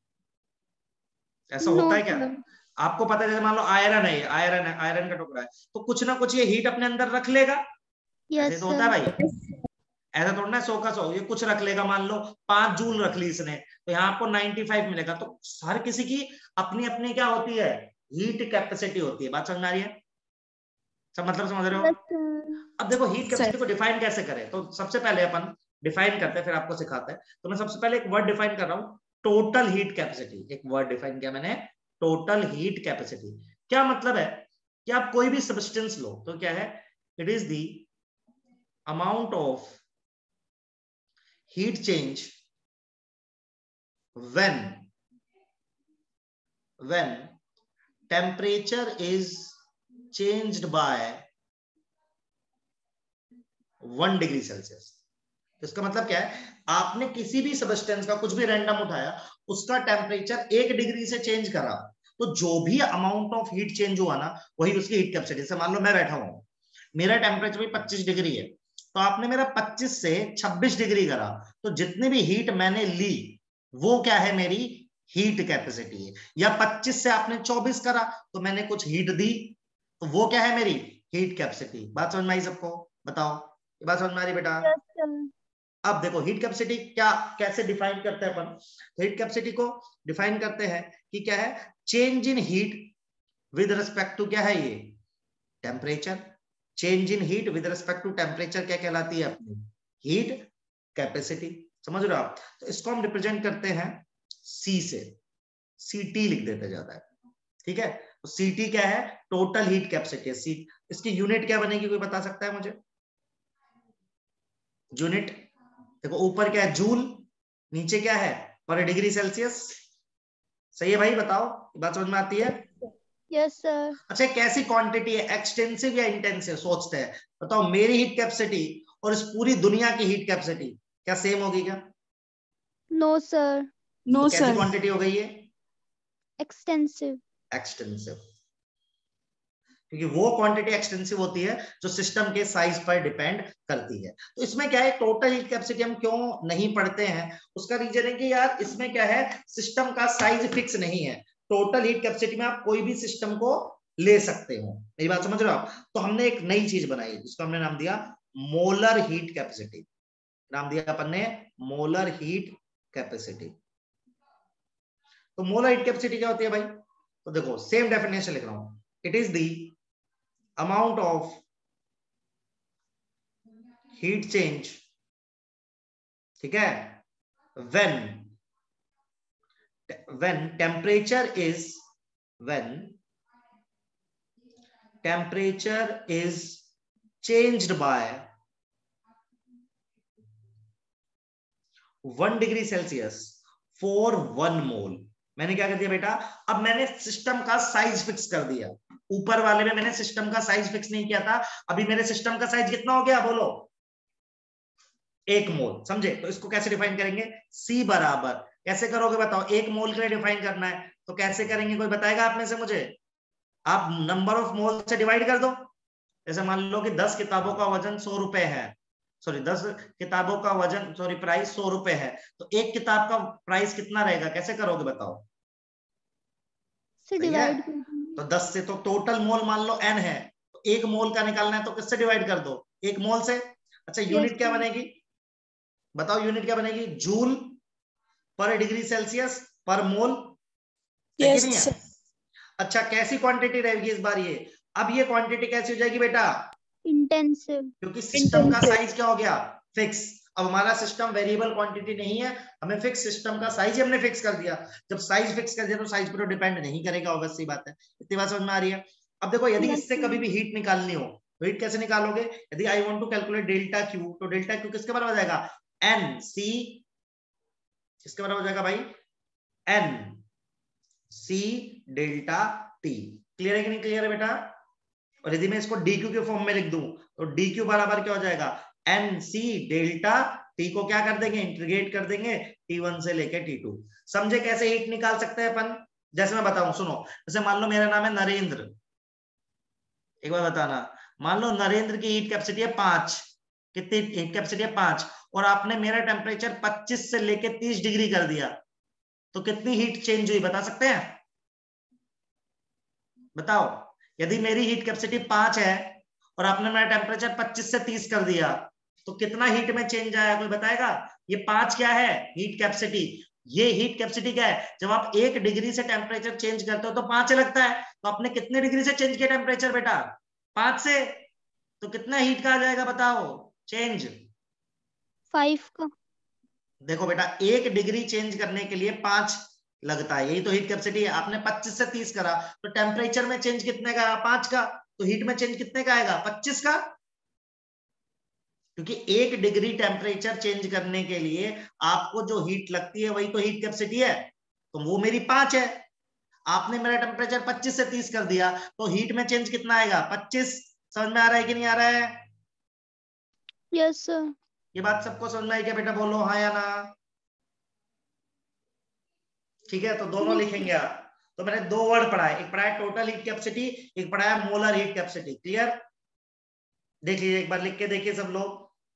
ऐसा नो होता है क्या? सर। आपको पता है, जैसे मान लो आयरन है, आयरन है, आयरन का टुकड़ा है, तो कुछ ना कुछ ये हीट अपने अंदर रख लेगा। ऐसे यस तो होता है सर। भाई, ऐसा थोड़ा ना सौ का सौ ये कुछ रख लेगा। मान लो पांच जूल रख ली इसने, तो यहाँ आपको पचानवे मिलेगा। तो हर किसी की अपनी अपनी क्या होती है, हीट कैपेसिटी होती है। बात समझ में आ रही है? सब मतलब समझ रहे हो? Yes sir. अब देखो हीट सर कैपेसिटी को डिफाइन कैसे करें, तो सबसे पहले अपन डिफाइन करते हैं, फिर आपको सिखाते हैं। तो मैं सबसे पहले एक वर्ड डिफाइन कर रहा हूं, टोटल हीट कैपेसिटी। एक वर्ड डिफाइन किया मैंने, टोटल हीट कैपेसिटी। क्या मतलब है कि आप कोई भी सब्सटेंस लो तो क्या है, it is the amount of heat change when when temperature is changed by one degree Celsius. इसका मतलब क्या है, आपने किसी भी सब्सटेंस का कुछ भी रैंडम उठाया, उसका टेम्परेचर एक डिग्री से चेंज करा, तो जो भी अमाउंट ऑफ हीट चेंज हुआ ना, वही उसकी हीट कैपेसिटी। से मान लो मैं बैठा हूं, मेरा टेम्परेचर भी पच्चीस डिग्री है, तो आपने मेरा पच्चीस से छब्बीस डिग्री करा, तो जितनी भी हीट मैंने ली वो क्या है, मेरी हीट कैपेसिटी है। या पच्चीस से आपने चौबीस करा, तो मैंने कुछ हीट दी, तो वो क्या है, मेरी हीट कैपेसिटी। बात समझ में आई सबको? बताओ, ये बात समझ में आ रही बेटा? Yes sir. अब देखो हीट कैपेसिटी क्या कैसे डिफाइन करते हैं अपन। तो हीट कैपेसिटी को डिफाइन करते हैं कि क्या है, change in heat with respect to क्या है, ये temperature. Change in heat with respect to temperature क्या कहलाती है, अपनी हीट कैपेसिटी। समझ रहे हो आप? तो इसको हम रिप्रेजेंट करते हैं सी से, सी टी लिख देते ज्यादा है, ठीक है? तो सी टी क्या है, टोटल हीट कैपेसिटी। सी इसकी यूनिट क्या बनेगी, कोई बता सकता है मुझे? यूनिट देखो, ऊपर क्या है जूल, नीचे क्या है पर डिग्री सेल्सियस। सही है भाई? बताओ, बात समझ में आती है? Yes sir. अच्छा, कैसी क्वांटिटी है, एक्सटेंसिव या इंटेंसिव? सोचते हैं, बताओ मेरी हीट कैपेसिटी और इस पूरी दुनिया की हीट कैपेसिटी क्या सेम होगी क्या? No sir. नो तो कैसी सर। क्वांटिटी हो गई है? एक्सटेंसिव। एक्सटेंसिव, क्योंकि वो क्वांटिटी एक्सटेंसिव होती है जो सिस्टम के साइज पर डिपेंड करती है। तो इसमें क्या है, टोटल हीट कैपेसिटी हम क्यों नहीं पढ़ते हैं, उसका रीजन है कि यार इसमें क्या है, सिस्टम का साइज फिक्स नहीं है। टोटल हीट कैपेसिटी में आप कोई भी सिस्टम को ले सकते हो। मेरी बात समझ रहे हो आप? तो हमने एक नई चीज बनाई जिसको हमने नाम दिया मोलर हीट कैपेसिटी। नाम दिया अपन ने मोलर हीट कैपेसिटी। तो मोलर हीट कैपेसिटी क्या होती है भाई? तो देखो सेम डेफिनेशन लिख रहा हूं, it is the amount of heat change, ठीक है, when when temperature is when temperature is changed by one degree Celsius for one mole. मैंने क्या कर दिया बेटा, अब मैंने सिस्टम का साइज फिक्स कर दिया। ऊपर वाले में मैंने सिस्टम का साइज फिक्स नहीं किया था, अभी मेरे सिस्टम का साइज कितना हो गया, बोलो? एक मोल। समझे? तो इसको कैसे डिफाइन करेंगे, C बराबर कैसे करोगे बताओ? एक मोल के लिए डिफाइन करना है तो कैसे करेंगे, कोई बताएगा आप में से मुझे? आप नंबर ऑफ मोल से डिवाइड कर दो। जैसे मान लो कि दस किताबों का वजन सौ रुपए है, सॉरी दस किताबों का वजन सॉरी प्राइस सौ रुपए है, तो एक किताब का प्राइस कितना रहेगा, कैसे करोगे बताओ? से सही है, डिवाइड कर देंगे। तो दस से, तो टोटल मोल मान लो एन है, तो एक मोल का निकालना है तो किससे डिवाइड कर दो? एक मोल से। अच्छा यूनिट Yes, क्या sir. बनेगी बताओ? यूनिट क्या बनेगी? जूल पर डिग्री सेल्सियस पर मोल, है कि यस नहीं है? सर। अच्छा कैसी क्वांटिटी रहेगी इस बार ये? अब ये क्वांटिटी कैसी हो जाएगी बेटा? इंटेंसिव। क्योंकि सिस्टम का साइज क्या हो गया? फिक्स। अब हमारा सिस्टम वेरिएबल क्वांटिटी नहीं है, हमें फिक्स सिस्टम का साइज ही हमने फिक्स कर दिया। जब साइज फिक्स कर दिया तो साइज पर तो डिपेंड नहीं करेगा, ऑब्वियस सी बात है। इतनी बात समझ में आ रही है? अब देखो यदि Yes, इससे sir. कभी भी हीट निकालनी हो तो हीट कैसे निकालोगे? यदि I want to calculate delta Q, तो डेल्टा क्यू किसके बराबर हो जाएगा? एन सी, किसके बराबर हो जाएगा भाई? N C delta T. Clear है कि नहीं क्लियर है बेटा? और यदि मैं इसको डीक्यू के फॉर्म में लिख दूं तो डीक्यू बराबर क्या हो जाएगा? एन सी डेल्टा टी को क्या कर देंगे? इंटीग्रेट कर देंगे टी वन से लेके टी टू। समझे कैसे हीट निकाल सकते हैं अपन? जैसे मैं बताऊं सुनो, जैसे मान लो मेरा नाम है नरेंद्र, एक बार बताना, मान लो नरेंद्र की हीट कैपेसिटी है पांच, कितनी हीट कैपेसिटी है? पांच, और आपने मेरा टेम्परेचर पच्चीस से लेके तीस डिग्री कर दिया, तो कितनी हीट चेंज हुई बता सकते हैं? बताओ। यदि मेरी हीट कैपेसिटी पांच है और आपने मेरा टेम्परेचर पच्चीस से तीस कर दिया, तो कितना हीट में चेंज आया, कोई बताएगा? ये पांच क्या है? Heat capacity. ये हीट कैपेसिटी क्या है? जब आप एक डिग्री से टेम्परेचर चेंज करते हो तो पांच लगता है, तो आपने कितने डिग्री से चेंज किया टेम्परेचर बेटा? पांच से। तो कितना हीट का आ जाएगा बताओ चेंज? फाइव का। देखो बेटा, एक डिग्री चेंज करने के लिए पांच लगता है, यही तो हीट कैपेसिटी है। आपने पच्चीस से तीस करा तो टेम्परेचर में चेंज कितने का? पांच का। तो हीट में चेंज कितने का आएगा? पच्चीस का। क्योंकि एक डिग्री टेम्परेचर चेंज करने के लिए आपको जो हीट लगती है वही तो हीट कैपेसिटी है, तो वो मेरी पांच है। आपने मेरा टेम्परेचर पच्चीस से तीस कर दिया तो हीट में चेंज कितना आएगा? पच्चीस। समझ में आ रहा है कि नहीं आ रहा है? Yes sir. ये बात सबको समझ में आई क्या बेटा? बोलो हाँ या ना। ठीक है, तो दोनों लिखेंगे आप। तो मैंने दो वर्ड पढ़ा है, एक पढ़ा है टोटल हीट कैपेसिटी, एक पढ़ा है मोलर हीट कैपेसिटी। क्लियर? देख लीजिए एक बार लिख के देखिए सब लोग।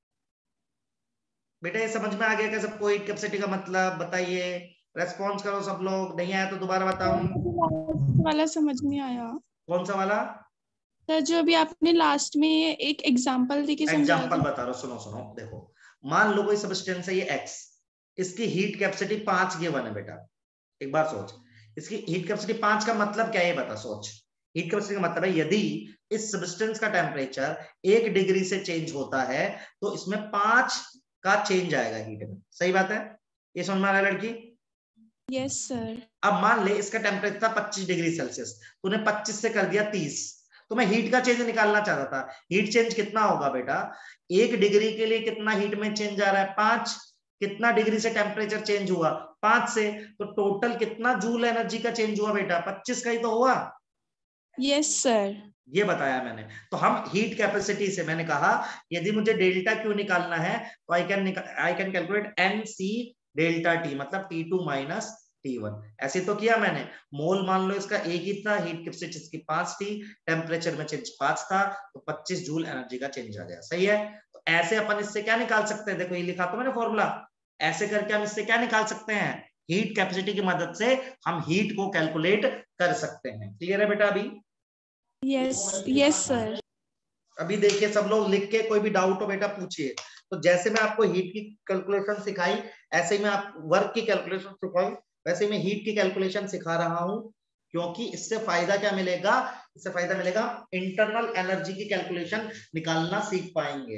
बेटा ये समझ में आ गया क्या सबको हीट कैपेसिटी का मतलब? बताइए, रेस्पॉन्स करो सब लोग, नहीं आया तो दोबारा बताऊं। वाला समझ नहीं आया। कौन सा वाला? सर जो अभी आपने लास्ट में ये एक एग्जांपल देके समझाया एग्जाम्पल था। बता रहा हूं, सुनो सुनो। देखो मान लो कोई सब्सटेंस है ये एक्स, इसकी हीट कैपेसिटी पांच गिवन है बेटा। एक बार सोच, इसकी हीट कैपेसिटी पांच का मतलब क्या है ये बता। सोच, हीट कैपेसिटी का मतलब है यदि इस सब्सटेंस का टेम्परेचर एक डिग्री से चेंज होता है तो इसमें पांच का चेंज आएगा हीट में। सही बात है? ये समझ में आ रहा है लड़की? Yes sir. अब मान ले इसका टेम्परेचर था पच्चीस डिग्री सेल्सियस, तूने पच्चीस से कर दिया तीस, तो मैं हीट का चेंज निकालना चाहता था। हीट चेंज कितना होगा बेटा? एक डिग्री के लिए कितना हीट में चेंज आ रहा है? पांच। कितना डिग्री से टेम्परेचर चेंज हुआ? पांच से। तो टोटल कितना जूल एनर्जी का चेंज हुआ बेटा? पच्चीस का ही तो हुआ। Yes sir. ये बताया मैंने। तो हम हीट कैपेसिटी से, मैंने कहा यदि मुझे डेल्टा क्यू निकालना है तो I can I can calculate N C delta T, मतलब T two minus T one. ऐसे तो किया मैंने। मोल मान लो इसका एक ही था, हीट कैपेसिटी इसकी पांच थी, टेम्परेचर में चेंज पांच था, तो पच्चीस जूल एनर्जी का चेंज आ गया। सही है? तो ऐसे अपन इससे क्या निकाल सकते हैं? देखो ये लिखा तो मैंने फॉर्मूला, ऐसे करके हम इससे क्या निकाल सकते हैं? हीट कैपेसिटी की मदद से हम हीट को कैलकुलेट कर सकते हैं। क्लियर है बेटा? अभी यस यस सर। अभी देखिए सब लोग लिख के, कोई भी डाउट हो बेटा पूछिए। तो जैसे मैं आपको हीट की कैलकुलेशन सिखाई, ऐसे ही मैं आप वर्क की कैलकुलेशन सिखाई, वैसे मैं हीट की कैलकुलेशन सिखा रहा हूं। क्योंकि इससे फायदा क्या मिलेगा? इससे फायदा मिलेगा इंटरनल एनर्जी की कैलकुलेशन निकालना सीख पाएंगे।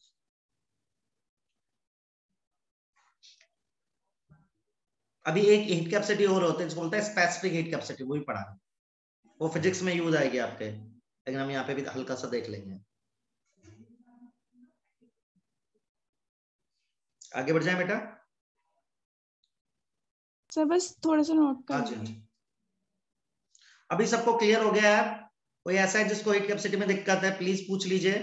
अभी एक हीट कैपेसिटी और होती है जिसको बोलते हैं स्पेसिफिक हीट कैपेसिटी, वो भी पढ़ा है, वो फिजिक्स में यूज आएगी आपके, लेकिन हम यहाँ पे भी हल्का सा देख लेंगे। आगे बढ़ जाए बेटा। सर बस थोड़ा सा नोट कर हाँ जी। लीजिए। अभी सबको क्लियर हो गया है? कोई ऐसा है जिसको हीट कैपेसिटी में दिक्कत है, प्लीज पूछ लीजिए।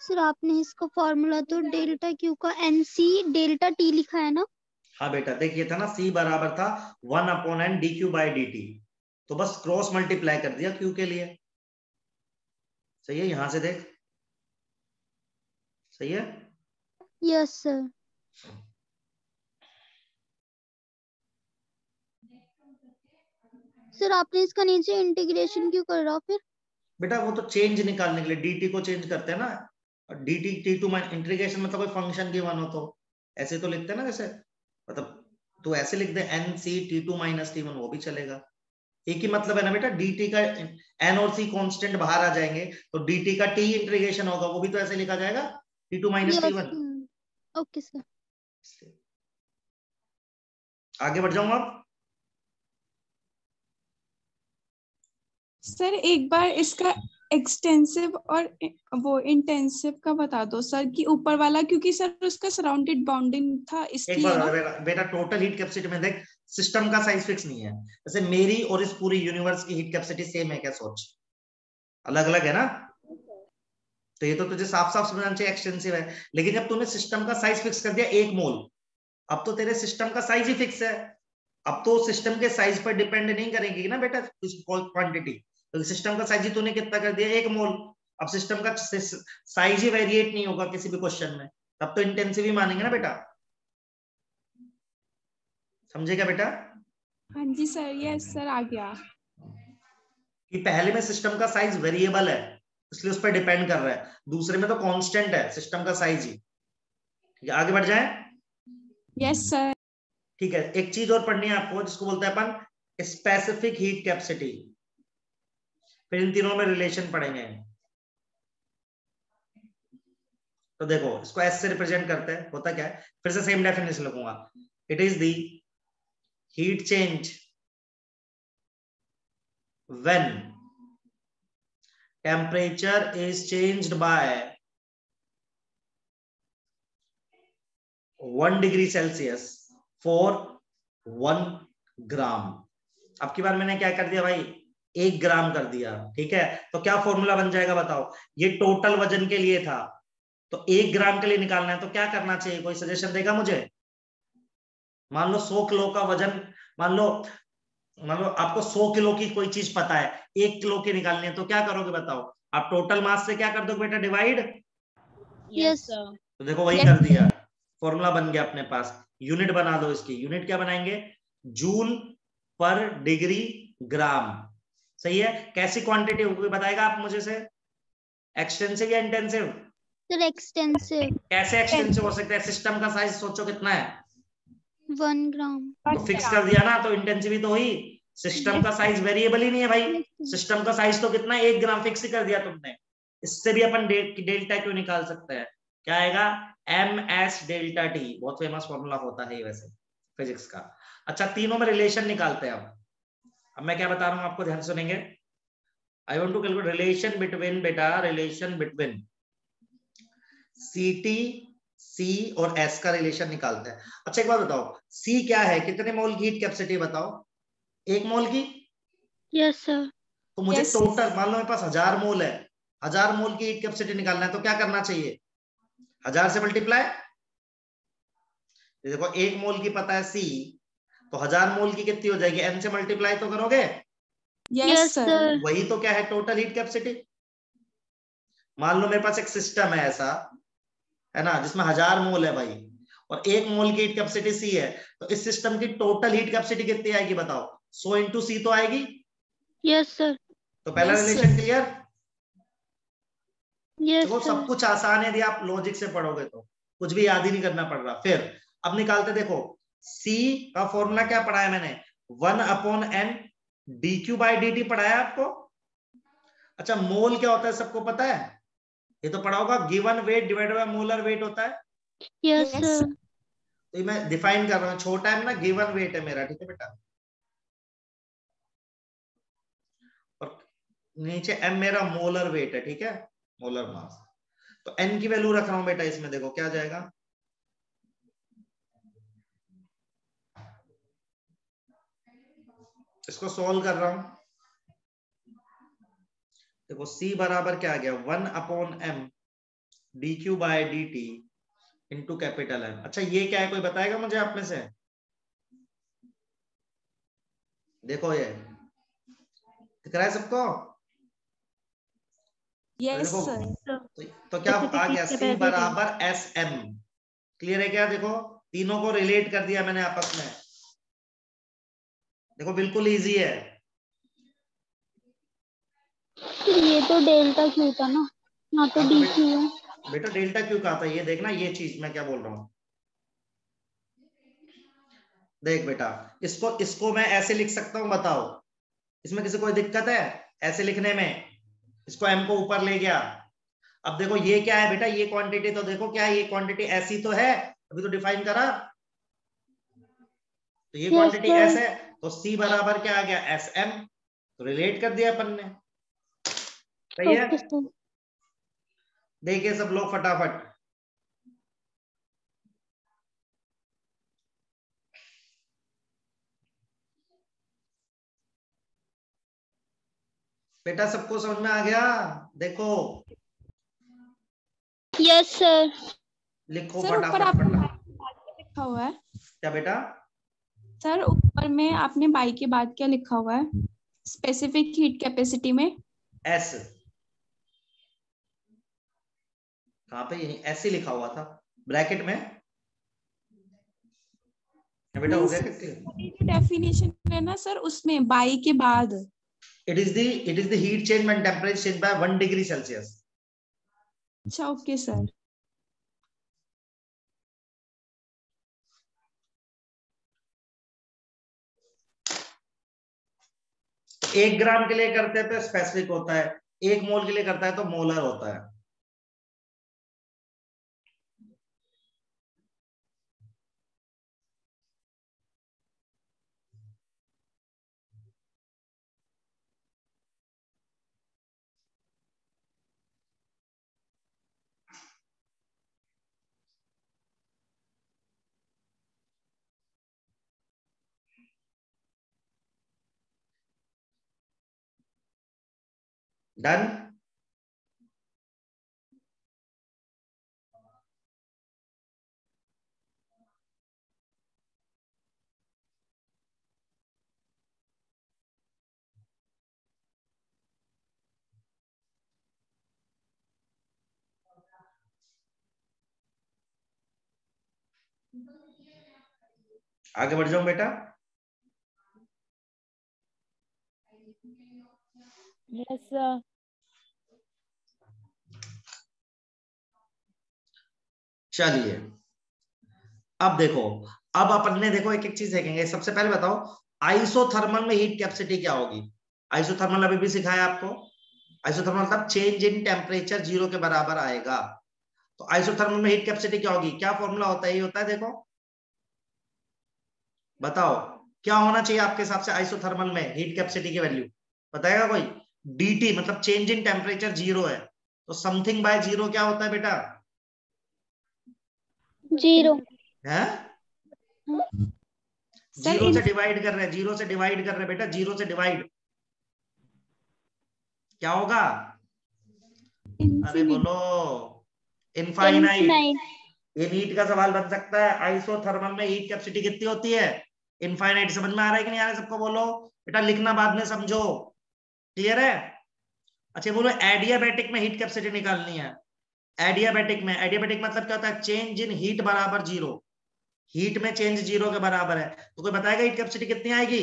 सर आपने इसका फॉर्मूला तो डेल्टा क्यू का एन सी डेल्टा टी लिखा है ना? हाँ बेटा देखिए था ना, सी बराबर था one upon N D Q by D T, तो बस क्रॉस मल्टीप्लाई कर दिया क्यू के लिए। सही है, यहां से देख, सही है। Yes sir. सर आपने इसका नीचे इंटीग्रेशन क्यों कर रहा फिर? बेटा वो तो चेंज निकालने के लिए dt को चेंज करते हैं ना, dt टी टू इंटीग्रेशन मतलब कोई फंक्शन गिवन हो तो ऐसे तो लिखते हैं ना, जैसे मतलब तो ऐसे लिख दे N C T two minus T one, वो भी चलेगा। एक ही मतलब है ना बेटा, dt का n और c कांस्टेंट बाहर आ जाएंगे तो dt का t इंटीग्रेशन होगा, वो भी तो ऐसे लिखा जाएगा T two minus T one. Okay sir. आगे बढ़ जाऊंगा अब। सर एक बार इसका एक्सटेंसिव और वो इंटेंसिव का बता दो सर, कि ऊपर वाला क्योंकि सर उसका सराउंडेड बाउंडिंग था एक इसलिए बार ना। बेटा, बेटा टोटल हीट कैपेसिटी में देख, सिस्टम का साइज फिक्स नहीं है। जैसे मेरी और इस पूरी यूनिवर्स की हीट कैपेसिटी सेम है क्या, सोच, अलग अलग है ना। तो ये तो तुझे साफ साफ समझना चाहिए एक्सटेंसिव है, लेकिन जब तूने सिस्टम का साइज फिक्स कर दिया एक मोल, अब तो तेरे सिस्टम का साइज ही फिक्स है। अब तो सिस्टम के साइज पर डिपेंड नहीं करेगी ना बेटा क्वांटिटी, तो सिस्टम का साइज ही तूने कितना कर दिया, एक मोल। अब सिस्टम का साइज ही वेरिएट नहीं होगा किसी भी क्वेश्चन में, तब तो इंटेंसिव ही मानेंगे ना बेटा। समझेगा बेटा? हाँ जी सर, यस सर, आ गया। कि पहले में सिस्टम का साइज वेरिएबल है इसलिए उस पर डिपेंड कर रहा है, दूसरे में तो कांस्टेंट है सिस्टम का साइज ही। ठीक है, आगे बढ़ जाए। Yes sir. ठीक है, एक चीज और पढ़नी है आपको जिसको बोलते हैं अपन स्पेसिफिक हीट कैपेसिटी, फिर इन तीनों में रिलेशन पढ़ेंगे। तो देखो इसको एस से रिप्रेजेंट करते हैं, होता क्या है, फिर से सेम डेफिनेशन लिखूंगा, it is the heat change when temperature is changed by one degree Celsius for one gram. अब की बार मैंने क्या कर दिया भाई, एक ग्राम कर दिया। ठीक है, तो क्या फॉर्मूला बन जाएगा बताओ, ये टोटल वजन के लिए था, तो एक ग्राम के लिए निकालना है तो क्या करना चाहिए, कोई सजेशन देगा मुझे? मान लो सौ किलो का वजन, मान लो मान लो आपको सौ किलो की कोई चीज पता है, एक किलो की निकालनी है, तो क्या करोगे बताओ? आप टोटल मास से क्या कर दोगे बेटा, डिवाइड। यस तो देखो वही Yes. कर दिया, फॉर्मूला बन गया अपने पास। यूनिट बना दो इसकी, यूनिट क्या बनाएंगे, जूल पर डिग्री ग्राम। सही है, कैसी क्वांटिटी होगी बताएगा आप मुझे से, एक्सटेंसिव या इंटेंसिव? Sir extensive. कैसे एक्सटेंसिव हो सकता है, सिस्टम का साइज सोचो कितना है, वन ग्राम। तो फिक्स कर दिया ना, तो इंटेंसिव ही तो हुई। सिस्टम का साइज वेरिएबल ही नहीं है भाई, सिस्टम का साइज तो कितना है, एक ग्राम फिक्स कर दिया तुमने। इससे भी अपन डे, डेल्टा क्यों निकाल सकते हैं, क्या आएगा, एम एस डेल्टा टी, बहुत फेमस फॉर्मूला होता है वैसे फिजिक्स का। अच्छा तीनों में रिलेशन निकालते हैं अब अब मैं क्या बता रहा हूं आपको, ध्यान सुनेंगे। I want to calculate relation between बेटा, relation between C T C और एस का रिलेशन निकालते हैं। अच्छा एक बात बताओ, सी क्या है, कितने मोल की हीट कैपेसिटी बताओ, एक मोल की। Yes sir. तो मुझे Yes. टोटल मान लो मेरे पास हजार मोल है, हजार मोल की हीट कैपेसिटी निकालना है तो क्या करना चाहिए, हजार से मल्टीप्लाई। देखो एक मोल की पता है सी, तो हजार मोल की कितनी हो जाएगी, एन से मल्टीप्लाई तो करोगे। Yes sir. वही तो क्या है टोटल हीट कैपेसिटी। मान लो मेरे पास एक सिस्टम है ऐसा, है ना, जिसमें हजार मोल है भाई, और एक मोल की हीट कैपेसिटी सी है, तो इस सिस्टम की टोटल हीट कैपेसिटी कितनी आएगी बताओ, सौ इंटू सी तो आएगी। Yes sir. तो पहला Yes, relation sir. Clear. Yes देखो सब सर। कुछ आसान है यदि आप लॉजिक से पढ़ोगे तो, कुछ भी याद ही नहीं करना पड़ रहा। फिर अब निकालते, देखो C का फॉर्मूला क्या पढ़ा है मैंने, one upon N D Q by D T पढ़ाया आपको। अच्छा मोल क्या होता है सबको पता है, ये तो पढ़ा होगा, given weight divided by molar weight होता है। Yes Yes, sir. sir. तो ये मैं डिफाइन कर रहा हूँ, छोटा है ना, गिवन वेट है मेरा, ठीक है बेटा, और नीचे एम मेरा मोलर वेट है, ठीक है, मोलर मास। तो एन की वैल्यू रख रहा हूं बेटा इसमें, देखो क्या जाएगा, इसको सॉल्व कर रहा हूं। देखो C बराबर क्या आ गया, one upon M D Q by D T into capital M. अच्छा ये क्या है, कोई बताएगा मुझे आप में से? देखो ये दिख रहा है सबको? यस देखो सर। तो, तो क्या आ गया, सी बराबर एस एम। क्लियर है क्या? देखो तीनों को रिलेट कर दिया मैंने आपस में। देखो बिल्कुल इजी है। ये तो डेल्टा क्यू था ना, ना तो डी क्यू है। बेटा डेल्टा क्यू कहा था? ये देखना ये चीज मैं क्या बोल रहा हूँ। देख बेटा इसको इसको मैं ऐसे लिख सकता हूँ, बताओ इसमें किसी कोई दिक्कत है ऐसे लिखने में? इसको एम को ऊपर ले गया। अब देखो ये क्या है बेटा, ये क्वांटिटी तो देखो क्या है, ये क्वांटिटी ऐसी तो है, अभी तो डिफाइन करा। तो ये क्वांटिटी एस है, तो सी बराबर क्या आ गया, एस एम। तो रिलेट कर दिया अपन ने। सही है? देखिए सब लोग फटाफट। बेटा सबको समझ में आ गया? देखो यस सर। लिखो सर ऊपर फटाफट आपने फटाफट। बाई के बाद क्या लिखा हुआ है? क्या बेटा? सर ऊपर में आपने बाई के बाद क्या लिखा हुआ है स्पेसिफिक हीट कैपेसिटी में? एस। कहाँ पे? यही ऐसे लिखा हुआ था ब्रैकेट में। बेटा हो गया क्या? डेफिनेशन है ना सर उसमें बाई के बाद। It is the it is the heat change when temperature change by one degree Celsius. अच्छा ओके सर। एक ग्राम के लिए करते हैं तो स्पेसिफिक होता है, एक मोल के लिए करता है तो मोलर होता है। डन? आगे बढ़ जाओ बेटा। Yes sir. चलिए अब देखो, अब अपन ने देखो एक एक चीज देखेंगे। सबसे पहले बताओ आइसोथर्मल में हीट कैपेसिटी क्या होगी? आइसोथर्मल अभी भी सिखाया आपको। आइसोथर्मल मतलब चेंज इन टेम्परेचर जीरो के बराबर आएगा। तो आइसोथर्मल में हीट कैपेसिटी क्या होगी? क्या फॉर्मूला होता है? ये होता है, देखो बताओ क्या होना चाहिए आपके हिसाब से आइसोथर्मल में हीट कैपेसिटी की वैल्यू? बताएगा कोई? डीटी मतलब चेंज इन टेम्परेचर जीरो है, तो समथिंग बाय जीरो क्या होता है बेटा? जीरो है? जीरो से डिवाइड कर रहे हैं, जीरो से डिवाइड कर रहे हैं बेटा, जीरो से डिवाइड क्या होगा? अरे बोलो इनफाइनाइट। ये नीट का सवाल बन सकता है। आइसोथर्मल में हीट कैपेसिटी कितनी होती है? इनफाइनाइट। समझ में आ रहा है कि नहीं आ रहा है सबको? बोलो बेटा, लिखना बाद में समझो। क्लियर है? अच्छा बोलो एडियाबैटिक में हीट कैपेसिटी निकालनी है। एडियाबैटिक में, एडियाबैटिक मतलब क्या होता है? चेंज इन हीट बराबर जीरो। हीट में चेंज जीरो के बराबर है, तो कोई बताएगा हीट कैपेसिटी कितनी आएगी?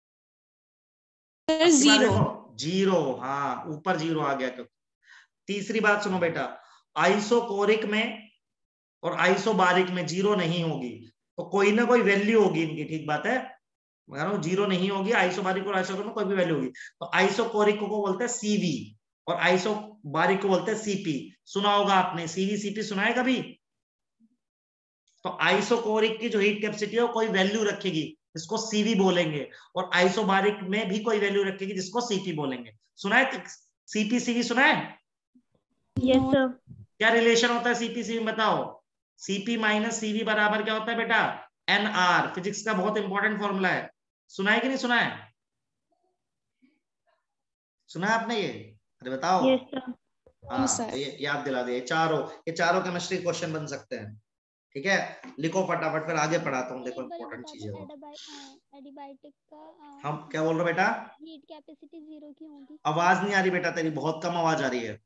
जीरो। जीरो, हाँ ऊपर जीरो आ गया। क्योंकि तीसरी बात सुनो बेटा, आइसोकोरिक में और आइसोबारिक में जीरो नहीं होगी, तो कोई ना कोई वैल्यू होगी इनकी। ठीक बात है, मैं कह रहा हूं जीरो नहीं होगी। आइसोबारिक और आइसोकोरिक में कोई भी वैल्यू होगी। तो आइसोकोरिक को बोलते हैं सीवी और आइसोबारिक को बोलते हैं सीपी। सुना होगा आपने, सीवी सीपी सुना है कभी? तो आइसोकोरिक की जो हीट कैपेसिटी है वो कोई वैल्यू रखेगी जिसको सीवी बोलेंगे, और आइसोबारिक में भी कोई वैल्यू रखेगी जिसको सीपी बोलेंगे। सुना है सीपी सीवी? सुना है? Yes sir. क्या रिलेशन होता है सीपी सीवी बताओ? सीपी माइनस सीवी बराबर क्या होता है बेटा? N R. फिजिक्स का बहुत इंपॉर्टेंट फॉर्मूला है। सुना है कि नहीं सुना है? सुना है आपने ये? अरे बताओ। Yes sir. हाँ तो ये याद दिला दिए, चारों ये चारों केमिस्ट्री क्वेश्चन बन सकते हैं। ठीक है, लिखो फटाफट, फिर आगे पढ़ाता हूँ। देखो इंपॉर्टेंट चीज है वो। एडिबायोटिक का हम क्या बोल रहे हो बेटा? हीट कैपेसिटी जीरो की होगी। आवाज नहीं आ रही बेटा तेरी, बहुत कम आवाज आ रही है।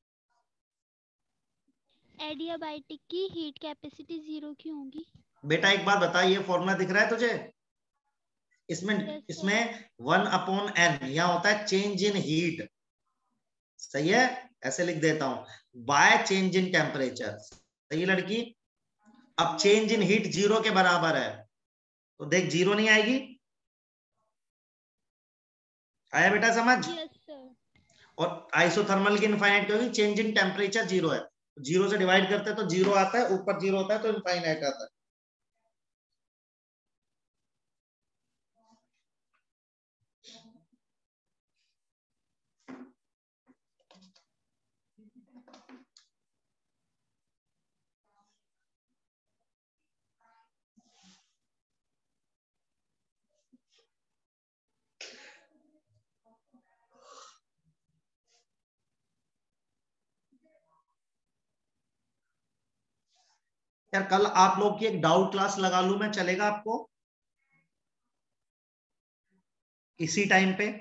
एडियाबायोटिक की हीट कैपेसिटी जीरो की होगी। बेटा एक बात बता, ये फॉर्मूला दिख रहा है तुझे? इसमें yes, इसमें वन अपॉन एन यहाँ होता है चेंज इन हीट, सही है? ऐसे लिख देता हूं, बाय चेंज इन टेम्परेचर। सही लड़की? अब चेंज इन हीट जीरो के बराबर है, तो देख जीरो नहीं आएगी। आया बेटा समझ? yes, और आइसोथर्मल की इनफाइनाइट क्योंकि चेंज इन टेम्परेचर जीरो है, जीरो से डिवाइड करते हैं तो जीरो आता है, ऊपर जीरो होता है तो इनफाइनाइट आता है। यार कल आप लोग की एक डाउट क्लास लगा लूं मैं, चलेगा आपको? इसी टाइम पे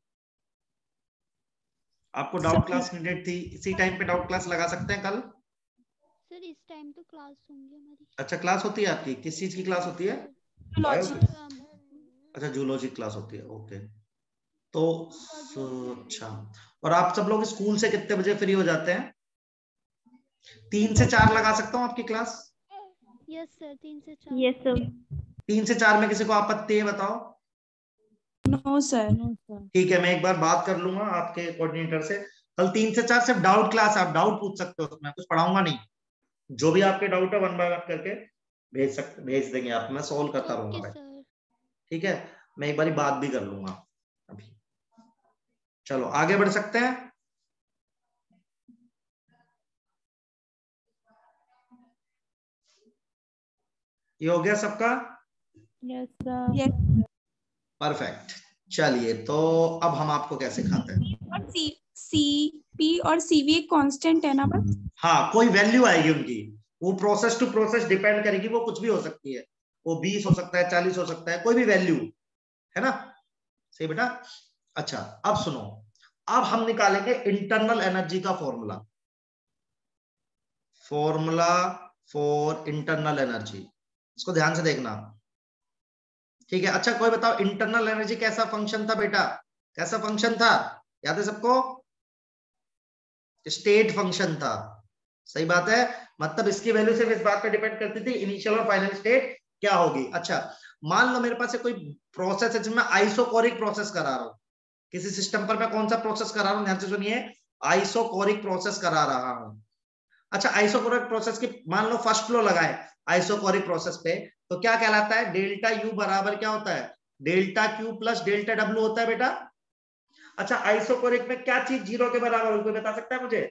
आपको डाउट क्लास नीडेड थी, इसी टाइम पे डाउट क्लास लगा सकते हैं कल? सर इस टाइम तो क्लास होंगी हमारी। अच्छा क्लास होती है आपकी? किस चीज की क्लास होती है? अच्छा जूलॉजी क्लास होती है, ओके। तो अच्छा, और आप सब लोग स्कूल से कितने बजे फ्री हो जाते हैं? तीन से चार लगा सकता हूँ आपकी क्लास? यस सर, तीन से चार। Yes sir. तीन से चार में किसी को आपत्ति है बताओ? No sir. ठीक है, मैं एक बार बात कर लूंगा आपके कोऑर्डिनेटर से। कल तीन से चार सिर्फ डाउट क्लास, आप डाउट पूछ सकते हो, उसमें कुछ पढ़ाऊंगा नहीं। जो भी आपके डाउट है वन बाय वन करके भेज सकते भेज देंगे आप, मैं सॉल्व करता रहूंगा। ठीक है, मैं एक बार बात भी कर लूंगा अभी। चलो आगे बढ़ सकते हैं। ये हो गया सबका? Yes sir. परफेक्ट। चलिए तो अब हम आपको क्या सिखाते हैं? और सी सी पी और सीवी एक कांस्टेंट है ना बस? हाँ, कोई वैल्यू आएगी उनकी, वो प्रोसेस टू प्रोसेस डिपेंड करेगी, वो कुछ भी हो सकती है, वो बीस हो सकता है, चालीस हो सकता है, कोई भी वैल्यू है ना? सही बेटा? अच्छा अब सुनो, अब हम निकालेंगे इंटरनल एनर्जी का formula, formula for internal energy. इसको ध्यान से देखना, ठीक है? अच्छा कोई बताओ इंटरनल एनर्जी कैसा फंक्शन था बेटा? कैसा फंक्शन था, याद है सबको? स्टेट फंक्शन था, सही बात है। मतलब इसकी वैल्यू सिर्फ इस बात पे डिपेंड करती थी इनिशियल और फाइनल स्टेट क्या होगी। अच्छा मान लो मेरे पास कोई प्रोसेस है जिसमें आइसोकोरिक प्रोसेस करा रहा हूं, किसी सिस्टम पर मैं कौन सा प्रोसेस करा रहा हूं, ध्यान से सुनिए, आइसोकोरिक प्रोसेस करा रहा हूं। अच्छा आइसोकोरिक प्रोसेस की मान लो फर्स्ट फ्लो लगाए आइसोकोरिक प्रोसेस पे, तो क्या कहलाता है? डेल्टा यू बराबर क्या होता है? Delta Q plus delta W होता है बेटा। अच्छा आइसोकोरिक में क्या चीज जीरो के बराबर होती है, बता सकता है मुझे?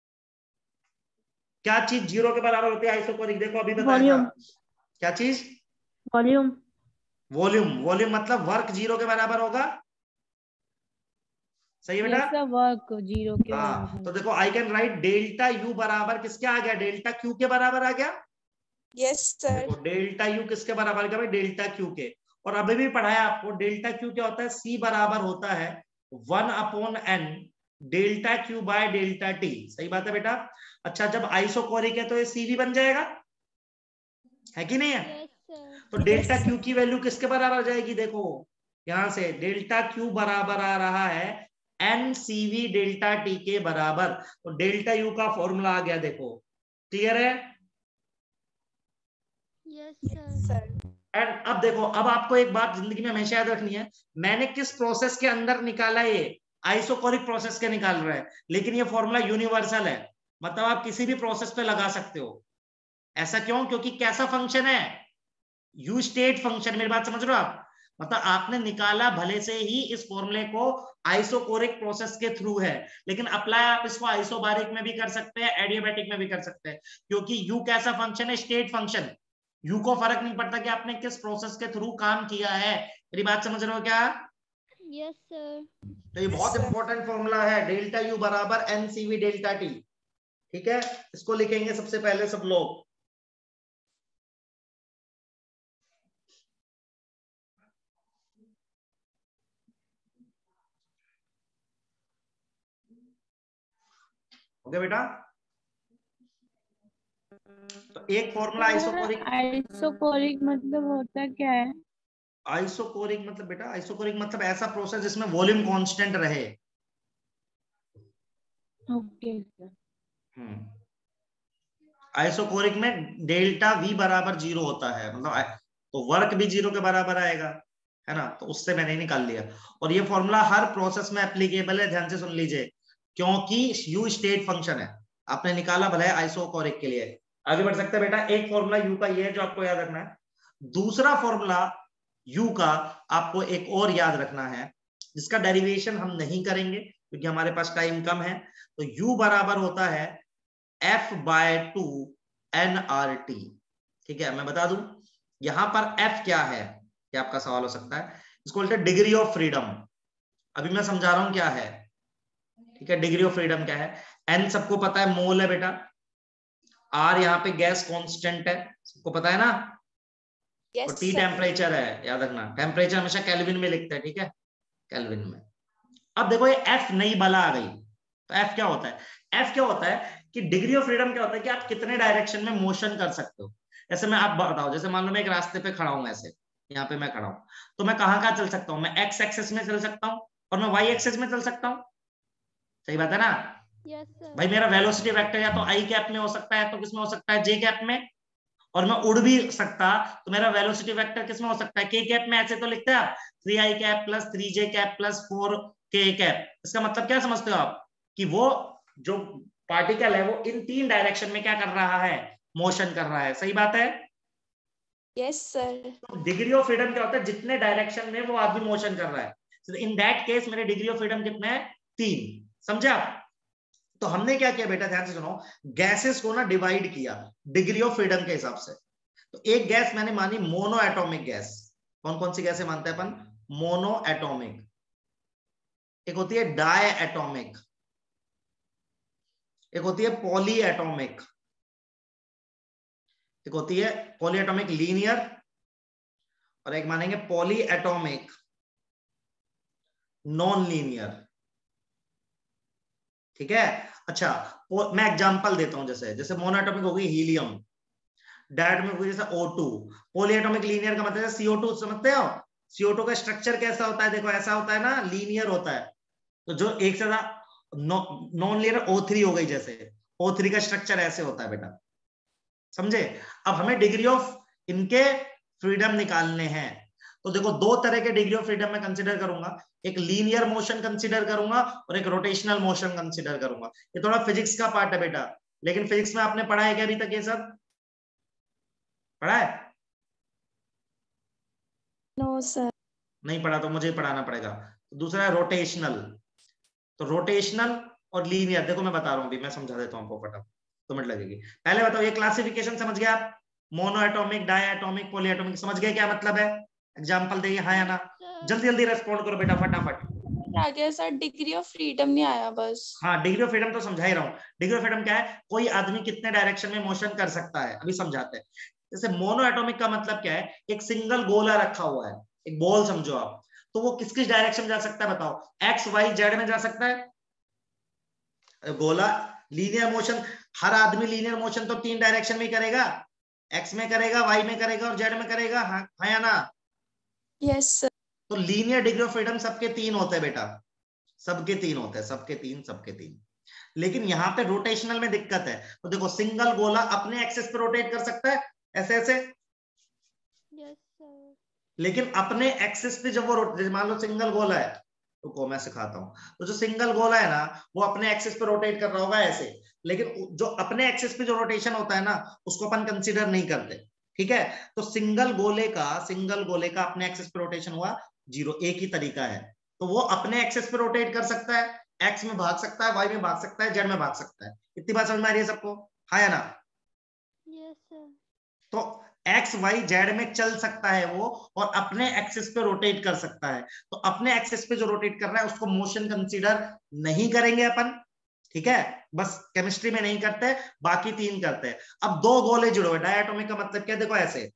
क्या चीज जीरो के बराबर होती है आइसोकोरिक? देखो अभी बताया था, क्या चीज? वॉल्यूम। वॉल्यूम। वॉल्यूम मतलब वर्क जीरो के बराबर होगा, सही है बेटा? यस सर, वर्क जीरो के हाँ, तो देखो I can write delta U बराबर किसके आ गया? डेल्टा क्यू के बराबर आ गया। Yes sir. देखो डेल्टा यू किसके बराबर आ गया भाई? डेल्टा क्यू के। और अभी भी पढ़ाया आपको डेल्टा क्यू क्या होता है? सी बराबर होता है one upon N delta Q by delta T, सही बात है बेटा? अच्छा जब आइसोकोरिक है तो ये सीवी बन जाएगा, है कि नहीं है? yes, तो डेल्टा क्यू की वैल्यू किसके बराबर आ जाएगी? देखो यहां से डेल्टा क्यू बराबर आ रहा है एन सीवी डेल्टा टी के बराबर, तो डेल्टा यू का फॉर्मूला आ गया, देखो क्लियर है? Yes sir. एंड अब देखो, अब आपको एक बात जिंदगी में हमेशा याद रखनी है, मैंने किस प्रोसेस के अंदर निकाला, ये आइसोकोरिक प्रोसेस के निकाल रहा है, लेकिन ये फॉर्मूला यूनिवर्सल है, मतलब आप किसी भी प्रोसेस पे लगा सकते हो। ऐसा क्यों? क्योंकि कैसा फंक्शन है? U state function. मेरी बात समझ रहे हो आप? मतलब आपने निकाला भले से ही इस फॉर्मूले को आइसोकोरिक प्रोसेस के थ्रू है, लेकिन अप्लाई आप इसको आइसोबारिक में भी कर सकते हैं, एडियाबैटिक में भी कर सकते हैं, क्योंकि यू कैसा फंक्शन है? State function. यू को फर्क नहीं पड़ता कि आपने किस प्रोसेस के थ्रू काम किया है। मेरी बात समझ रहे हो क्या? Yes sir. तो ये बहुत इंपॉर्टेंट फॉर्मूला है, डेल्टा यू बराबर N C V delta T. ठीक है, इसको लिखेंगे सबसे पहले सब लोग। ओके बेटा, तो एक फॉर्मूला आइसोकोरिक। आइसोकोरिक मतलब होता क्या है? आइसोकोरिक मतलब बेटा, आइसोकोरिक मतलब ऐसा प्रोसेस जिसमें वॉल्यूम कांस्टेंट रहे। ओके। हम्म आइसोकोरिक में डेल्टा वी बराबर जीरो होता है, मतलब तो वर्क भी जीरो के बराबर आएगा, है ना। तो उससे मैंने निकाल लिया, और ये फॉर्मूला हर प्रोसेस में एप्लीकेबल है, ध्यान से सुन लीजिए, क्योंकि यू स्टेट फंक्शन है। आपने निकाला भले आइसोकोरिक के लिए। आगे बढ़ सकते हैं बेटा, एक फॉर्मूला यू का ये है जो आपको याद रखना है। दूसरा फॉर्मूला यू का आपको एक और याद रखना है, जिसका डेरिवेशन हम नहीं करेंगे क्योंकि हमारे पास टाइम कम है। तो यू बराबर होता है F by two N R T. ठीक है, मैं बता दूं यहां पर एफ क्या है, ये आपका सवाल हो सकता है। इसको बोलते हैं डिग्री ऑफ फ्रीडम। अभी मैं समझा रहा हूं क्या है। ठीक है, डिग्री ऑफ फ्रीडम क्या है। एन सबको पता है, मोल है बेटा। आर यहाँ पे गैस कांस्टेंट है, सबको पता है ना। yes, और टी sir. टेम्परेचर है, याद रखना। टेम्परेचर हमेशा केल्विन में लिखते हैं, ठीक है, केल्विन में। अब देखो ये एफ नई बला आ गई, तो एफ क्या होता है। एफ क्या होता है कि डिग्री ऑफ फ्रीडम क्या होता है कि आप कितने डायरेक्शन में मोशन कर सकते हो। जैसे मैं आप बताओ, जैसे मान लो मैं एक रास्ते पे खड़ा हूं, ऐसे यहाँ पे मैं खड़ा हूं, तो मैं कहां कहां चल सकता हूँ। मैं एक्स एक्सेस में चल सकता हूँ और मैं वाई एक्सेस में चल सकता हूँ। सही बात है ना। Yes sir. भाई मेरा वेलोसिटी वेक्टर या तो आई कैप में हो सकता है, तो किसमें हो सकता है, जे कैप में। और मैं उड़ भी सकता, तो मेरा वेलोसिटी वेक्टर किसमें हो सकता है, के कैप में। ऐसे तो लिखते हैं आप three I cap plus three J cap plus four K cap. इसका मतलब क्या समझते हो आप, कि वो जो पार्टिकल है वो इन तीन डायरेक्शन में क्या कर रहा है, मोशन कर रहा है। सही बात है। Yes sir. तो डिग्री ऑफ फ्रीडम क्या होता है, जितने डायरेक्शन में वो आदमी मोशन कर रहा है। इन दैट केस मेरे डिग्री ऑफ फ्रीडम कितने हैं, तीन। समझे आप। तो हमने क्या किया बेटा, ध्यान से सुनो, गैसेस को ना डिवाइड किया डिग्री ऑफ फ्रीडम के हिसाब से। तो एक गैस मैंने मानी मोनो एटॉमिक गैस। कौन कौन सी गैसें मानते हैं अपन, मोनो एटॉमिक। एक होती है डाई एटॉमिक, एक होती है पॉली एटॉमिक, एक होती है पॉली एटॉमिक लीनियर, और एक मानेंगे पॉली एटॉमिक नॉन लीनियर। ठीक है। अच्छा, मैं एग्जांपल देता हूं, जैसे जैसे मोनो एटॉमिक हो गई हीलियम, डायटोमिक जैसे O टू, पॉलीएटॉमिक लीनियर का मतलब है सी ओ टू। समझते हो सी ओ टू का स्ट्रक्चर कैसा होता है, देखो ऐसा होता है ना, लीनियर होता है। तो जो एक से ज्यादा नॉन लीनियर O थ्री हो गई, जैसे O थ्री का स्ट्रक्चर ऐसे होता है बेटा। समझे। अब हमें डिग्री ऑफ इनके फ्रीडम निकालने हैं। तो देखो दो तरह के डिग्री ऑफ फ्रीडम में कंसीडर करूंगा, एक लीनियर मोशन कंसीडर करूंगा और एक रोटेशनल मोशन कंसीडर करूंगा। ये थोड़ा फिजिक्स का पार्ट है बेटा, लेकिन फिजिक्स में आपने पढ़ा है क्या अभी तक, ये सब पढ़ा है? No sir. नहीं पढ़ा तो मुझे पढ़ाना पड़ेगा। तो दूसरा है रोटेशनल। तो रोटेशनल और लीनियर, देखो मैं बता रहा हूं अभी, मैं समझा देता हूं आपको, फटाफट दो मिनट लगेगी। पहले बताओ ये क्लासिफिकेशन समझ गए आप, monoatomic, diatomic, polyatomic, समझ गए क्या मतलब है? एग्जांपल देइए हाँ या ना, जल्दी जल्दी रेस्पॉन्ड करो बेटा फटाफट। आ गया सर, डिग्री ऑफ फ्रीडम नहीं आया बस। हाँ, डिग्री ऑफ फ्रीडम तो समझा ही रहा हूँ। डिग्री ऑफ फ्रीडम क्या है, कोई आदमी कितने डायरेक्शन में मोशन कर सकता है, अभी समझाते हैं। जैसे मोनो एटॉमिक का मतलब क्या है, एक सिंगल गोला रखा हुआ है, एक बॉल समझो आप, तो वो किस किस डायरेक्शन में जा सकता है बताओ, एक्स वाई जेड में जा सकता है गोला। लीनियर मोशन, हर आदमी लीनियर मोशन तो तीन डायरेक्शन में ही करेगा, एक्स में करेगा, वाई में करेगा और जेड में करेगा, हाँ हाँ या ना। Yes sir. तो लीनियर डिग्री ऑफ फ्रीडम सबके तीन होते हैं बेटा, सबके तीन होते हैं, सबके तीन सबके तीन। लेकिन यहाँ पे रोटेशनल में दिक्कत है। तो देखो सिंगल गोला अपने एक्सिस पे रोटेट कर सकता है ऐसे ऐसे, यस सर। लेकिन अपने एक्सिस पे जब वो रोटेट, मान लो सिंगल गोला है, तो को मैं सिखाता हूं, तो जो सिंगल गोला है ना वो अपने एक्सिस पे रोटेट कर रहा होगा ऐसे, लेकिन जो अपने एक्सिस पे जो रोटेशन होता है ना उसको अपन कंसीडर नहीं करते। ठीक है, तो सिंगल गोले का सिंगल गोले का अपने एक्सिस पे रोटेशन हुआ जीरो, एक ही तरीका है। तो वो अपने एक्सिस पे रोटेट कर सकता है, एक्स में भाग सकता है, वाई में भाग सकता है, जेड में भाग सकता है। इतनी बात समझ में आ रही है सबको, हाँ या ना? Yes sir. तो एक्स वाई जेड में चल सकता है वो, और अपने एक्सिस पे रोटेट कर सकता है। तो अपने एक्सिस पे जो रोटेट कर रहा है उसको मोशन कंसीडर नहीं करेंगे अपन, ठीक है, बस केमिस्ट्री में नहीं करते, बाकी तीन करते हैं। अब दो गोले जुड़े हुए, डायटोमिक का मतलब क्या, देखो ऐसे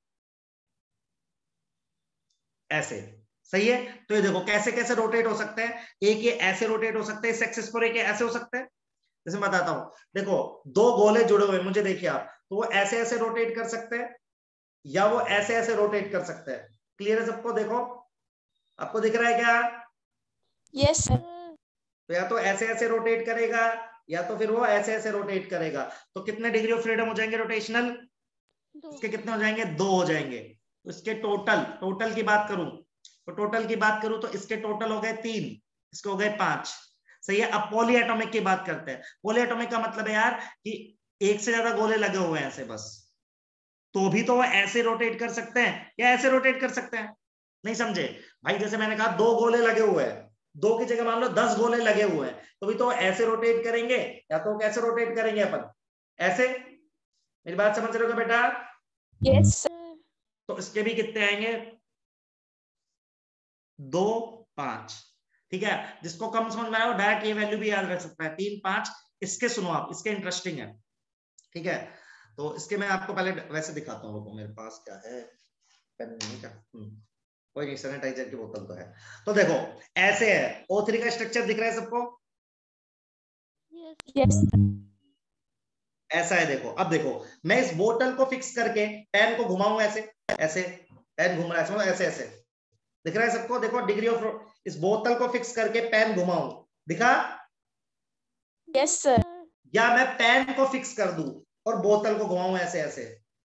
ऐसे, सही है। तो ये देखो कैसे कैसे रोटेट हो सकते हैं, एक ये ऐसे रोटेट हो सकते हैं इस एक्सिस पर, एक ऐसे हो सकते हैं। जैसे मैं बताता हूं, देखो दो गोले जुड़े हुए मुझे देखिए आप, तो वो ऐसे ऐसे रोटेट कर सकते हैं या वो ऐसे ऐसे रोटेट कर सकते हैं। क्लियर है सबको? देखो आपको दिख रहा है क्या? Yes sir. तो या तो ऐसे ऐसे रोटेट करेगा या तो फिर वो ऐसे ऐसे रोटेट करेगा। तो कितने डिग्री ऑफ फ्रीडम हो जाएंगे रोटेशनल? इसके कितने हो जाएंगे? दो हो जाएंगे। तो इसके टोटल टोटल की बात करूं तो टोटल की बात करूं तो इसके टोटल हो गए तीन, इसके हो गए पांच, सही है। अब पॉली एटॉमिक की बात करते हैं। पॉली एटॉमिक का मतलब है यार कि एक से ज्यादा गोले लगे हुए हैं ऐसे बस, तो भी तो वो ऐसे रोटेट कर सकते हैं या ऐसे रोटेट कर सकते हैं। नहीं समझे भाई? जैसे मैंने कहा दो गोले लगे हुए हैं, दो की जगह मान लो दस गोले लगे हुए हैं, तो भी तो ऐसे रोटेट करेंगे या तो कैसे रोटेट करेंगे अपन, ऐसे। मेरी बात समझ रहे हो बेटा? Yes sir. तो इसके भी कितने आएंगे? दो पांच, ठीक है। जिसको कम समझ में आया वो डायरेक्ट ये वैल्यू भी याद रख सकता है, तीन पांच। इसके सुनो आप, इसके इंटरेस्टिंग है, ठीक है। तो इसके मैं आपको पहले वैसे दिखाता हूँ, रुको मेरे पास क्या है, पेन नहीं का, कोई नहीं, सैनिटाइजर की बोतल तो है। तो देखो ऐसे है, ओ थ्री का स्ट्रक्चर दिख रहा है सबको? यस ऐसा है, देखो। अब देखो मैं इस बोतल को फिक्स करके पेन को घुमाऊं ऐसे ऐसे, पेन घूम रहा है ऐसे ऐसे, दिख रहा है सबको? देखो डिग्री ऑफ, इस बोतल को फिक्स करके पेन घुमाऊं, दिखा? Yes sir. या मैं पेन को फिक्स कर दूं और बोतल को घुमाऊं ऐसे ऐसे,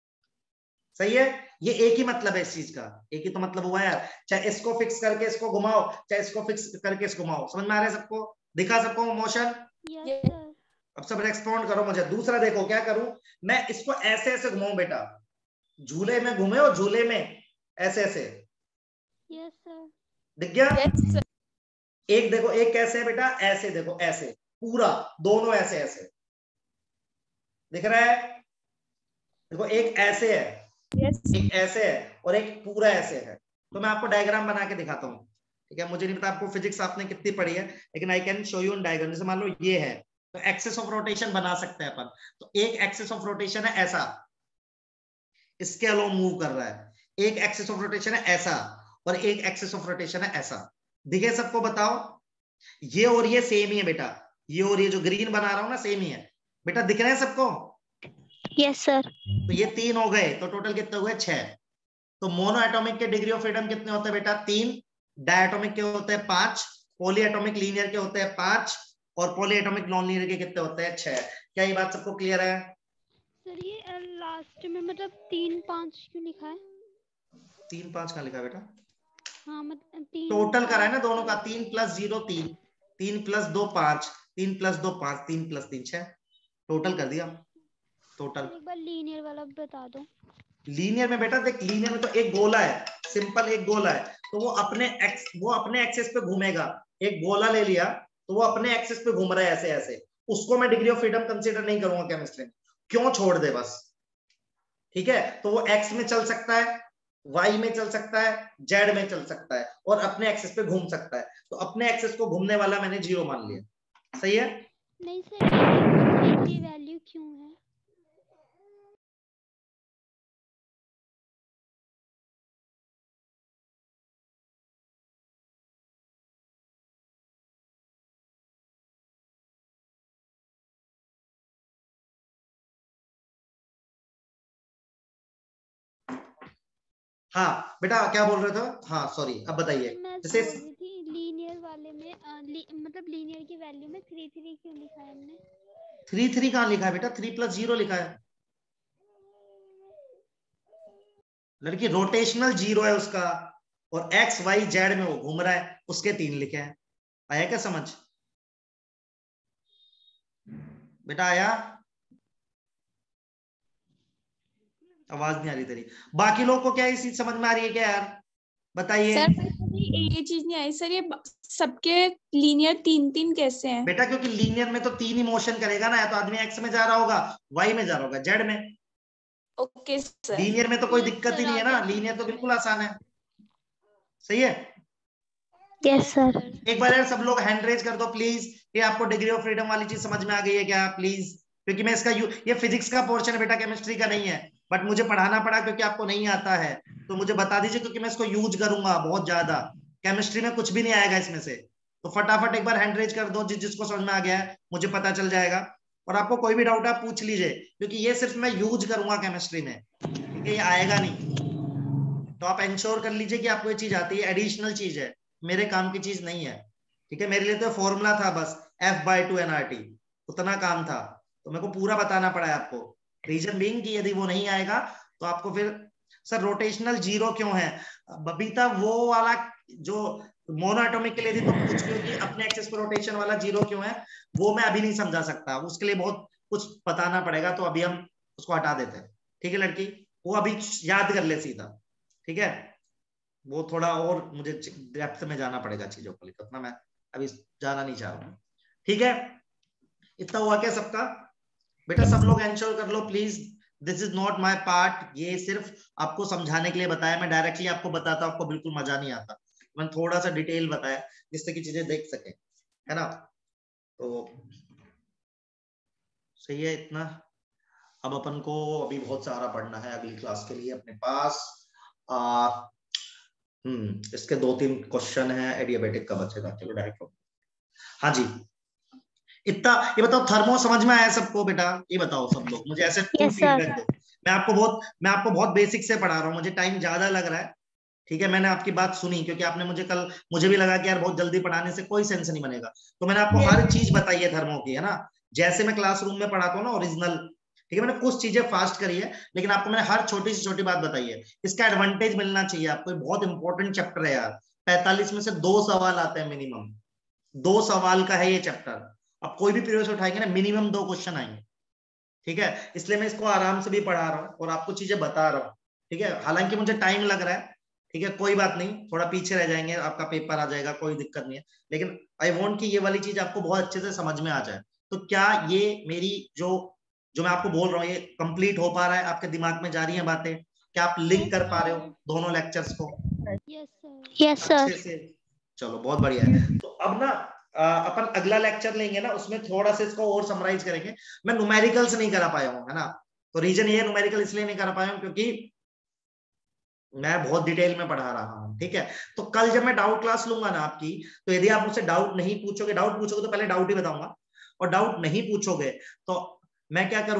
सही है। ये एक ही मतलब है इस चीज का, एक ही तो मतलब हुआ यार। चाहे इसको फिक्स करके इसको घुमाओ, चाहे इसको फिक्स करके इसको घुमाओ, समझ में आ रहा है सबको? दिखा सबको मोशन? Yes sir. अब सब रेस्पॉन्ड करो मुझे। दूसरा देखो क्या करूं, मैं इसको ऐसे ऐसे घुमाऊं बेटा, झूले में घूमे हो, झूले में ऐसे ऐसे, यस सर। दिख गया? Yes sir. एक देखो, एक कैसे है बेटा, ऐसे देखो, ऐसे पूरा, दोनों ऐसे ऐसे, दिख रहा है? देखो एक ऐसे है, यस एक ऐसे है और एक पूरा ऐसे है। तो मैं आपको डायग्राम बना के दिखाता हूँ, ठीक है। मुझे नहीं पता आपको फिजिक्स आपने कितनी पढ़ी है, लेकिन I can show you in diagram. जैसे मान लो ये है, तो एक्सिस ऑफ रोटेशन बना सकते हैं अपन। तो एक एक्सिस ऑफ रोटेशन है ऐसा, इसके अलोंग मूव कर रहा है। एक एक्सिस ऑफ रोटेशन है ऐसा, और एक एक्सिस ऑफ रोटेशन है ऐसा। दिखे सबको? बताओ। ये और ये सेम ही है बेटा, ये और ये जो ग्रीन बना रहा हूं ना सेम ही है बेटा, दिख रहे हैं सबको? Yes sir. तो ये तीन हो गए, तो टोटल कितने हुए? छह। तो मोनो एटॉमिक के डिग्री ऑफ फ्रीडम कितने होते हैं बेटा? तीन। डायटोमिक के होते हैं पांच, पॉली एटॉमिक लीनियर के होते हैं पांच, और पॉली एटॉमिक नॉन लीनियर के कितने होते हैं? छह। क्या ये बात सबको क्लियर है? सर ये लास्ट में मतलब तीन पाँच क्यों लिखा है? तीन पांच कहाँ लिखा है बेटा? हाँ मतलब तीन टोटल करा है ना दोनों का, तीन प्लस जीरो तीन, तीन प्लस दो पांच, तीन प्लस दो पांच, तीन प्लस तीन छह, टोटल कर दिया टोटल। एक बार लीनियर वाला बता दो। लीनियर में बेटा देख, लीनियर में तो एक गोला है, सिंपल एक गोला है, तो वो अपने एक्स वो अपने एक्सिस पे घूमेगा। एक गोला ले लिया तो वो अपने एक्सिस पे घूम रहा है ऐसे ऐसे, उसको मैं डिग्री ऑफ फ्रीडम कंसीडर नहीं करूंगा केमिस्ट्री में। क्यों? छोड़ दे बस, ठीक है। तो वो एक्स में चल सकता है, वाई में चल सकता है, जेड में चल सकता है, और अपने एक्सिस पे घूम सकता है। तो अपने एक्सिस को घूमने वाला मैंने जीरो मान लिया, सही है। नहीं सर, ये वैल्यू क्यों है? हाँ बेटा क्या बोल रहे थे? हाँ सॉरी, अब बताइए। मैं जैसे बोल रही थी लीनियर वाले में आ, ली, मतलब लीनियर की वैल्यू में थ्री थ्री क्यों लिखा है हमने? थ्री थ्री कहाँ लिखा है बेटा? थ्री प्लस जीरो लिखा है लड़की, रोटेशनल जीरो है उसका, और एक्स वाई जेड में वो घूम रहा है, उसके तीन लिखे हैं। आया क्या समझ बेटा? आया? आवाज नहीं आ रही तेरी। बाकी लोग को क्या ये चीज समझ में आ रही है क्या यार? बताइए। सर ये चीज नहीं आई सर, ये सबके लीनियर तीन तीन कैसे हैं? बेटा क्योंकि लीनियर में तो तीन ही मोशन करेगा ना, या तो आदमी एक्स में जा रहा होगा, वाई में जा रहा होगा, जेड में। Okay sir. लीनियर में तो कोई Yes, दिक्कत ही sir, नहीं है आ ना, गया लीनियर तो समझ में। बिल्कुल आसान है। सही है। Yes sir. एक बार यार सब लोग हैंड रेज कर दो प्लीज, ये आपको डिग्री ऑफ फ्रीडम वाली चीज समझ में आ गई है क्या प्लीज? क्योंकि मैं इसका यू, ये फिजिक्स का पोर्शन है बेटा, केमिस्ट्री का नहीं है, बट मुझे पढ़ाना पड़ा क्योंकि आपको नहीं आता है, तो मुझे बता दीजिए क्योंकि मैं इसको यूज करूंगा बहुत ज्यादा। केमिस्ट्री में कुछ भी नहीं आएगा इसमें से, तो फटाफट एक बार हैंड रेज कर दो जिस जिसको समझ में आ गया है, मुझे पता चल जाएगा। और आपको कोई भी डाउट आप पूछ लीजिए, क्योंकि ये सिर्फ मैं यूज करूंगा केमिस्ट्री में, ठीक है, ये आएगा नहीं। तो आप इंश्योर कर लीजिए कि आपको ये चीज आती है, एडिशनल चीज है, मेरे काम की चीज नहीं है, ठीक है। मेरे लिए तो फॉर्मूला था बस, F by two N R T, उतना काम था, तो मेरे को पूरा बताना पड़ा है आपको। रीजन बीइंग कि यदि वो नहीं आएगा तो आपको फिर सर रोटेशनल जीरो क्यों है बबीता, वो वाला जो मोनोएटॉमिक के लिए यदि तुम पूछ रही हो कि अपने एक्सिस पर रोटेशन वाला जीरो क्यों है, वो मैं अभी नहीं समझा सकता, उसके लिए बहुत कुछ बताना पड़ेगा, तो अभी हम उसको हटा देते हैं, ठीक है लड़की, वो अभी याद कर ले सीधा, ठीक है। वो थोड़ा और मुझे डेप्थ में जाना पड़ेगा चीजों को लेकर, उतना मैं अभी जाना नहीं चाह रहा हूँ, ठीक है। इतना हुआ क्या सबका? बेटा सब लोग एंश्योर कर लो please, this is not my part, ये सिर्फ आपको समझाने के लिए बताया, मैं डायरेक्टली आपको बताता आपको बिल्कुल मजा नहीं आता, मैंने थोड़ा सा डिटेल बताया जिससे कि चीजें देख सके, है ना। तो सही है इतना। अब अपन को अभी बहुत सारा पढ़ना है अगली क्लास के लिए अपने पास। आ, हम्म इसके दो तीन क्वेश्चन है, एडियाबेटिक का बचेगा, चलो डायरेक्ट। हाँ जी, इतना ये बताओ, थर्मो समझ में आया सबको बेटा? ये बताओ सब लोग मुझे ऐसे फुल फीडबैक दो। मैं आपको बहुत मैं आपको बहुत बेसिक से पढ़ा रहा हूँ, मुझे टाइम ज्यादा लग रहा है, ठीक है। मैंने आपकी बात सुनी क्योंकि आपने मुझे कल, मुझे भी लगा कि यार बहुत जल्दी पढ़ाने से कोई सेंस नहीं बनेगा, तो मैंने आपको हर चीज बताई है थर्मो की, है ना, जैसे मैं क्लासरूम में पढ़ाता हूँ ना ओरिजिनल, ठीक है। मैंने कुछ चीजें फास्ट करी है, लेकिन आपको मैंने हर छोटी से छोटी बात बताई है। इसका एडवांटेज मिलना चाहिए आपको, बहुत इंपॉर्टेंट चैप्टर है यार, पैंतालीस में से दो सवाल आते हैं मिनिमम, दो सवाल का है ये चैप्टर, अब कोई भी पीरियड से उठाएंगे ना मिनिमम दो क्वेश्चन आएंगे, ठीक है। इसलिए मैं इसको आराम से भी पढ़ा रहा हूँ और आपको चीजें बता रहा हूँ, ठीक है। हालांकि मुझे टाइम लग रहा है, ठीक है, कोई बात नहीं, थोड़ा पीछे रह जाएंगे, आपका पेपर आ जाएगा, कोई दिक्कत नहीं है, लेकिन आई वांट कि ये वाली चीज आपको बहुत अच्छे से समझ में आ जाए। तो क्या ये मेरी जो जो मैं आपको बोल रहा हूँ ये कंप्लीट हो पा रहा है, आपके दिमाग में जा रही है बातें? क्या आप लिंक कर पा रहे हो दोनों लेक्चर्स को? Yes sir. Yes sir. अच्छे से, चलो बहुत बढ़िया है। तो अब ना आ, अपन अगला लेक्चर लेंगे ना, उसमें थोड़ा सा इसको और समराइज करेंगे। मैं न्यूमेरिकल्स नहीं करा पाया हूँ, है ना, तो रीजन ये न्यूमेरिकल इसलिए नहीं कर पाया हूँ क्योंकि मैं बहुत डिटेल में पढ़ा रहा हूँ, ठीक है। तो कल जब मैं डाउट क्लास लूंगा ना आपकी, तो यदि आप मुझसे डाउट नहीं पूछोगे, डाउट पूछोगे तो पहले डाउट ही बताऊंगा, और डाउट नहीं पूछोगे तो मैं क्या करूँ,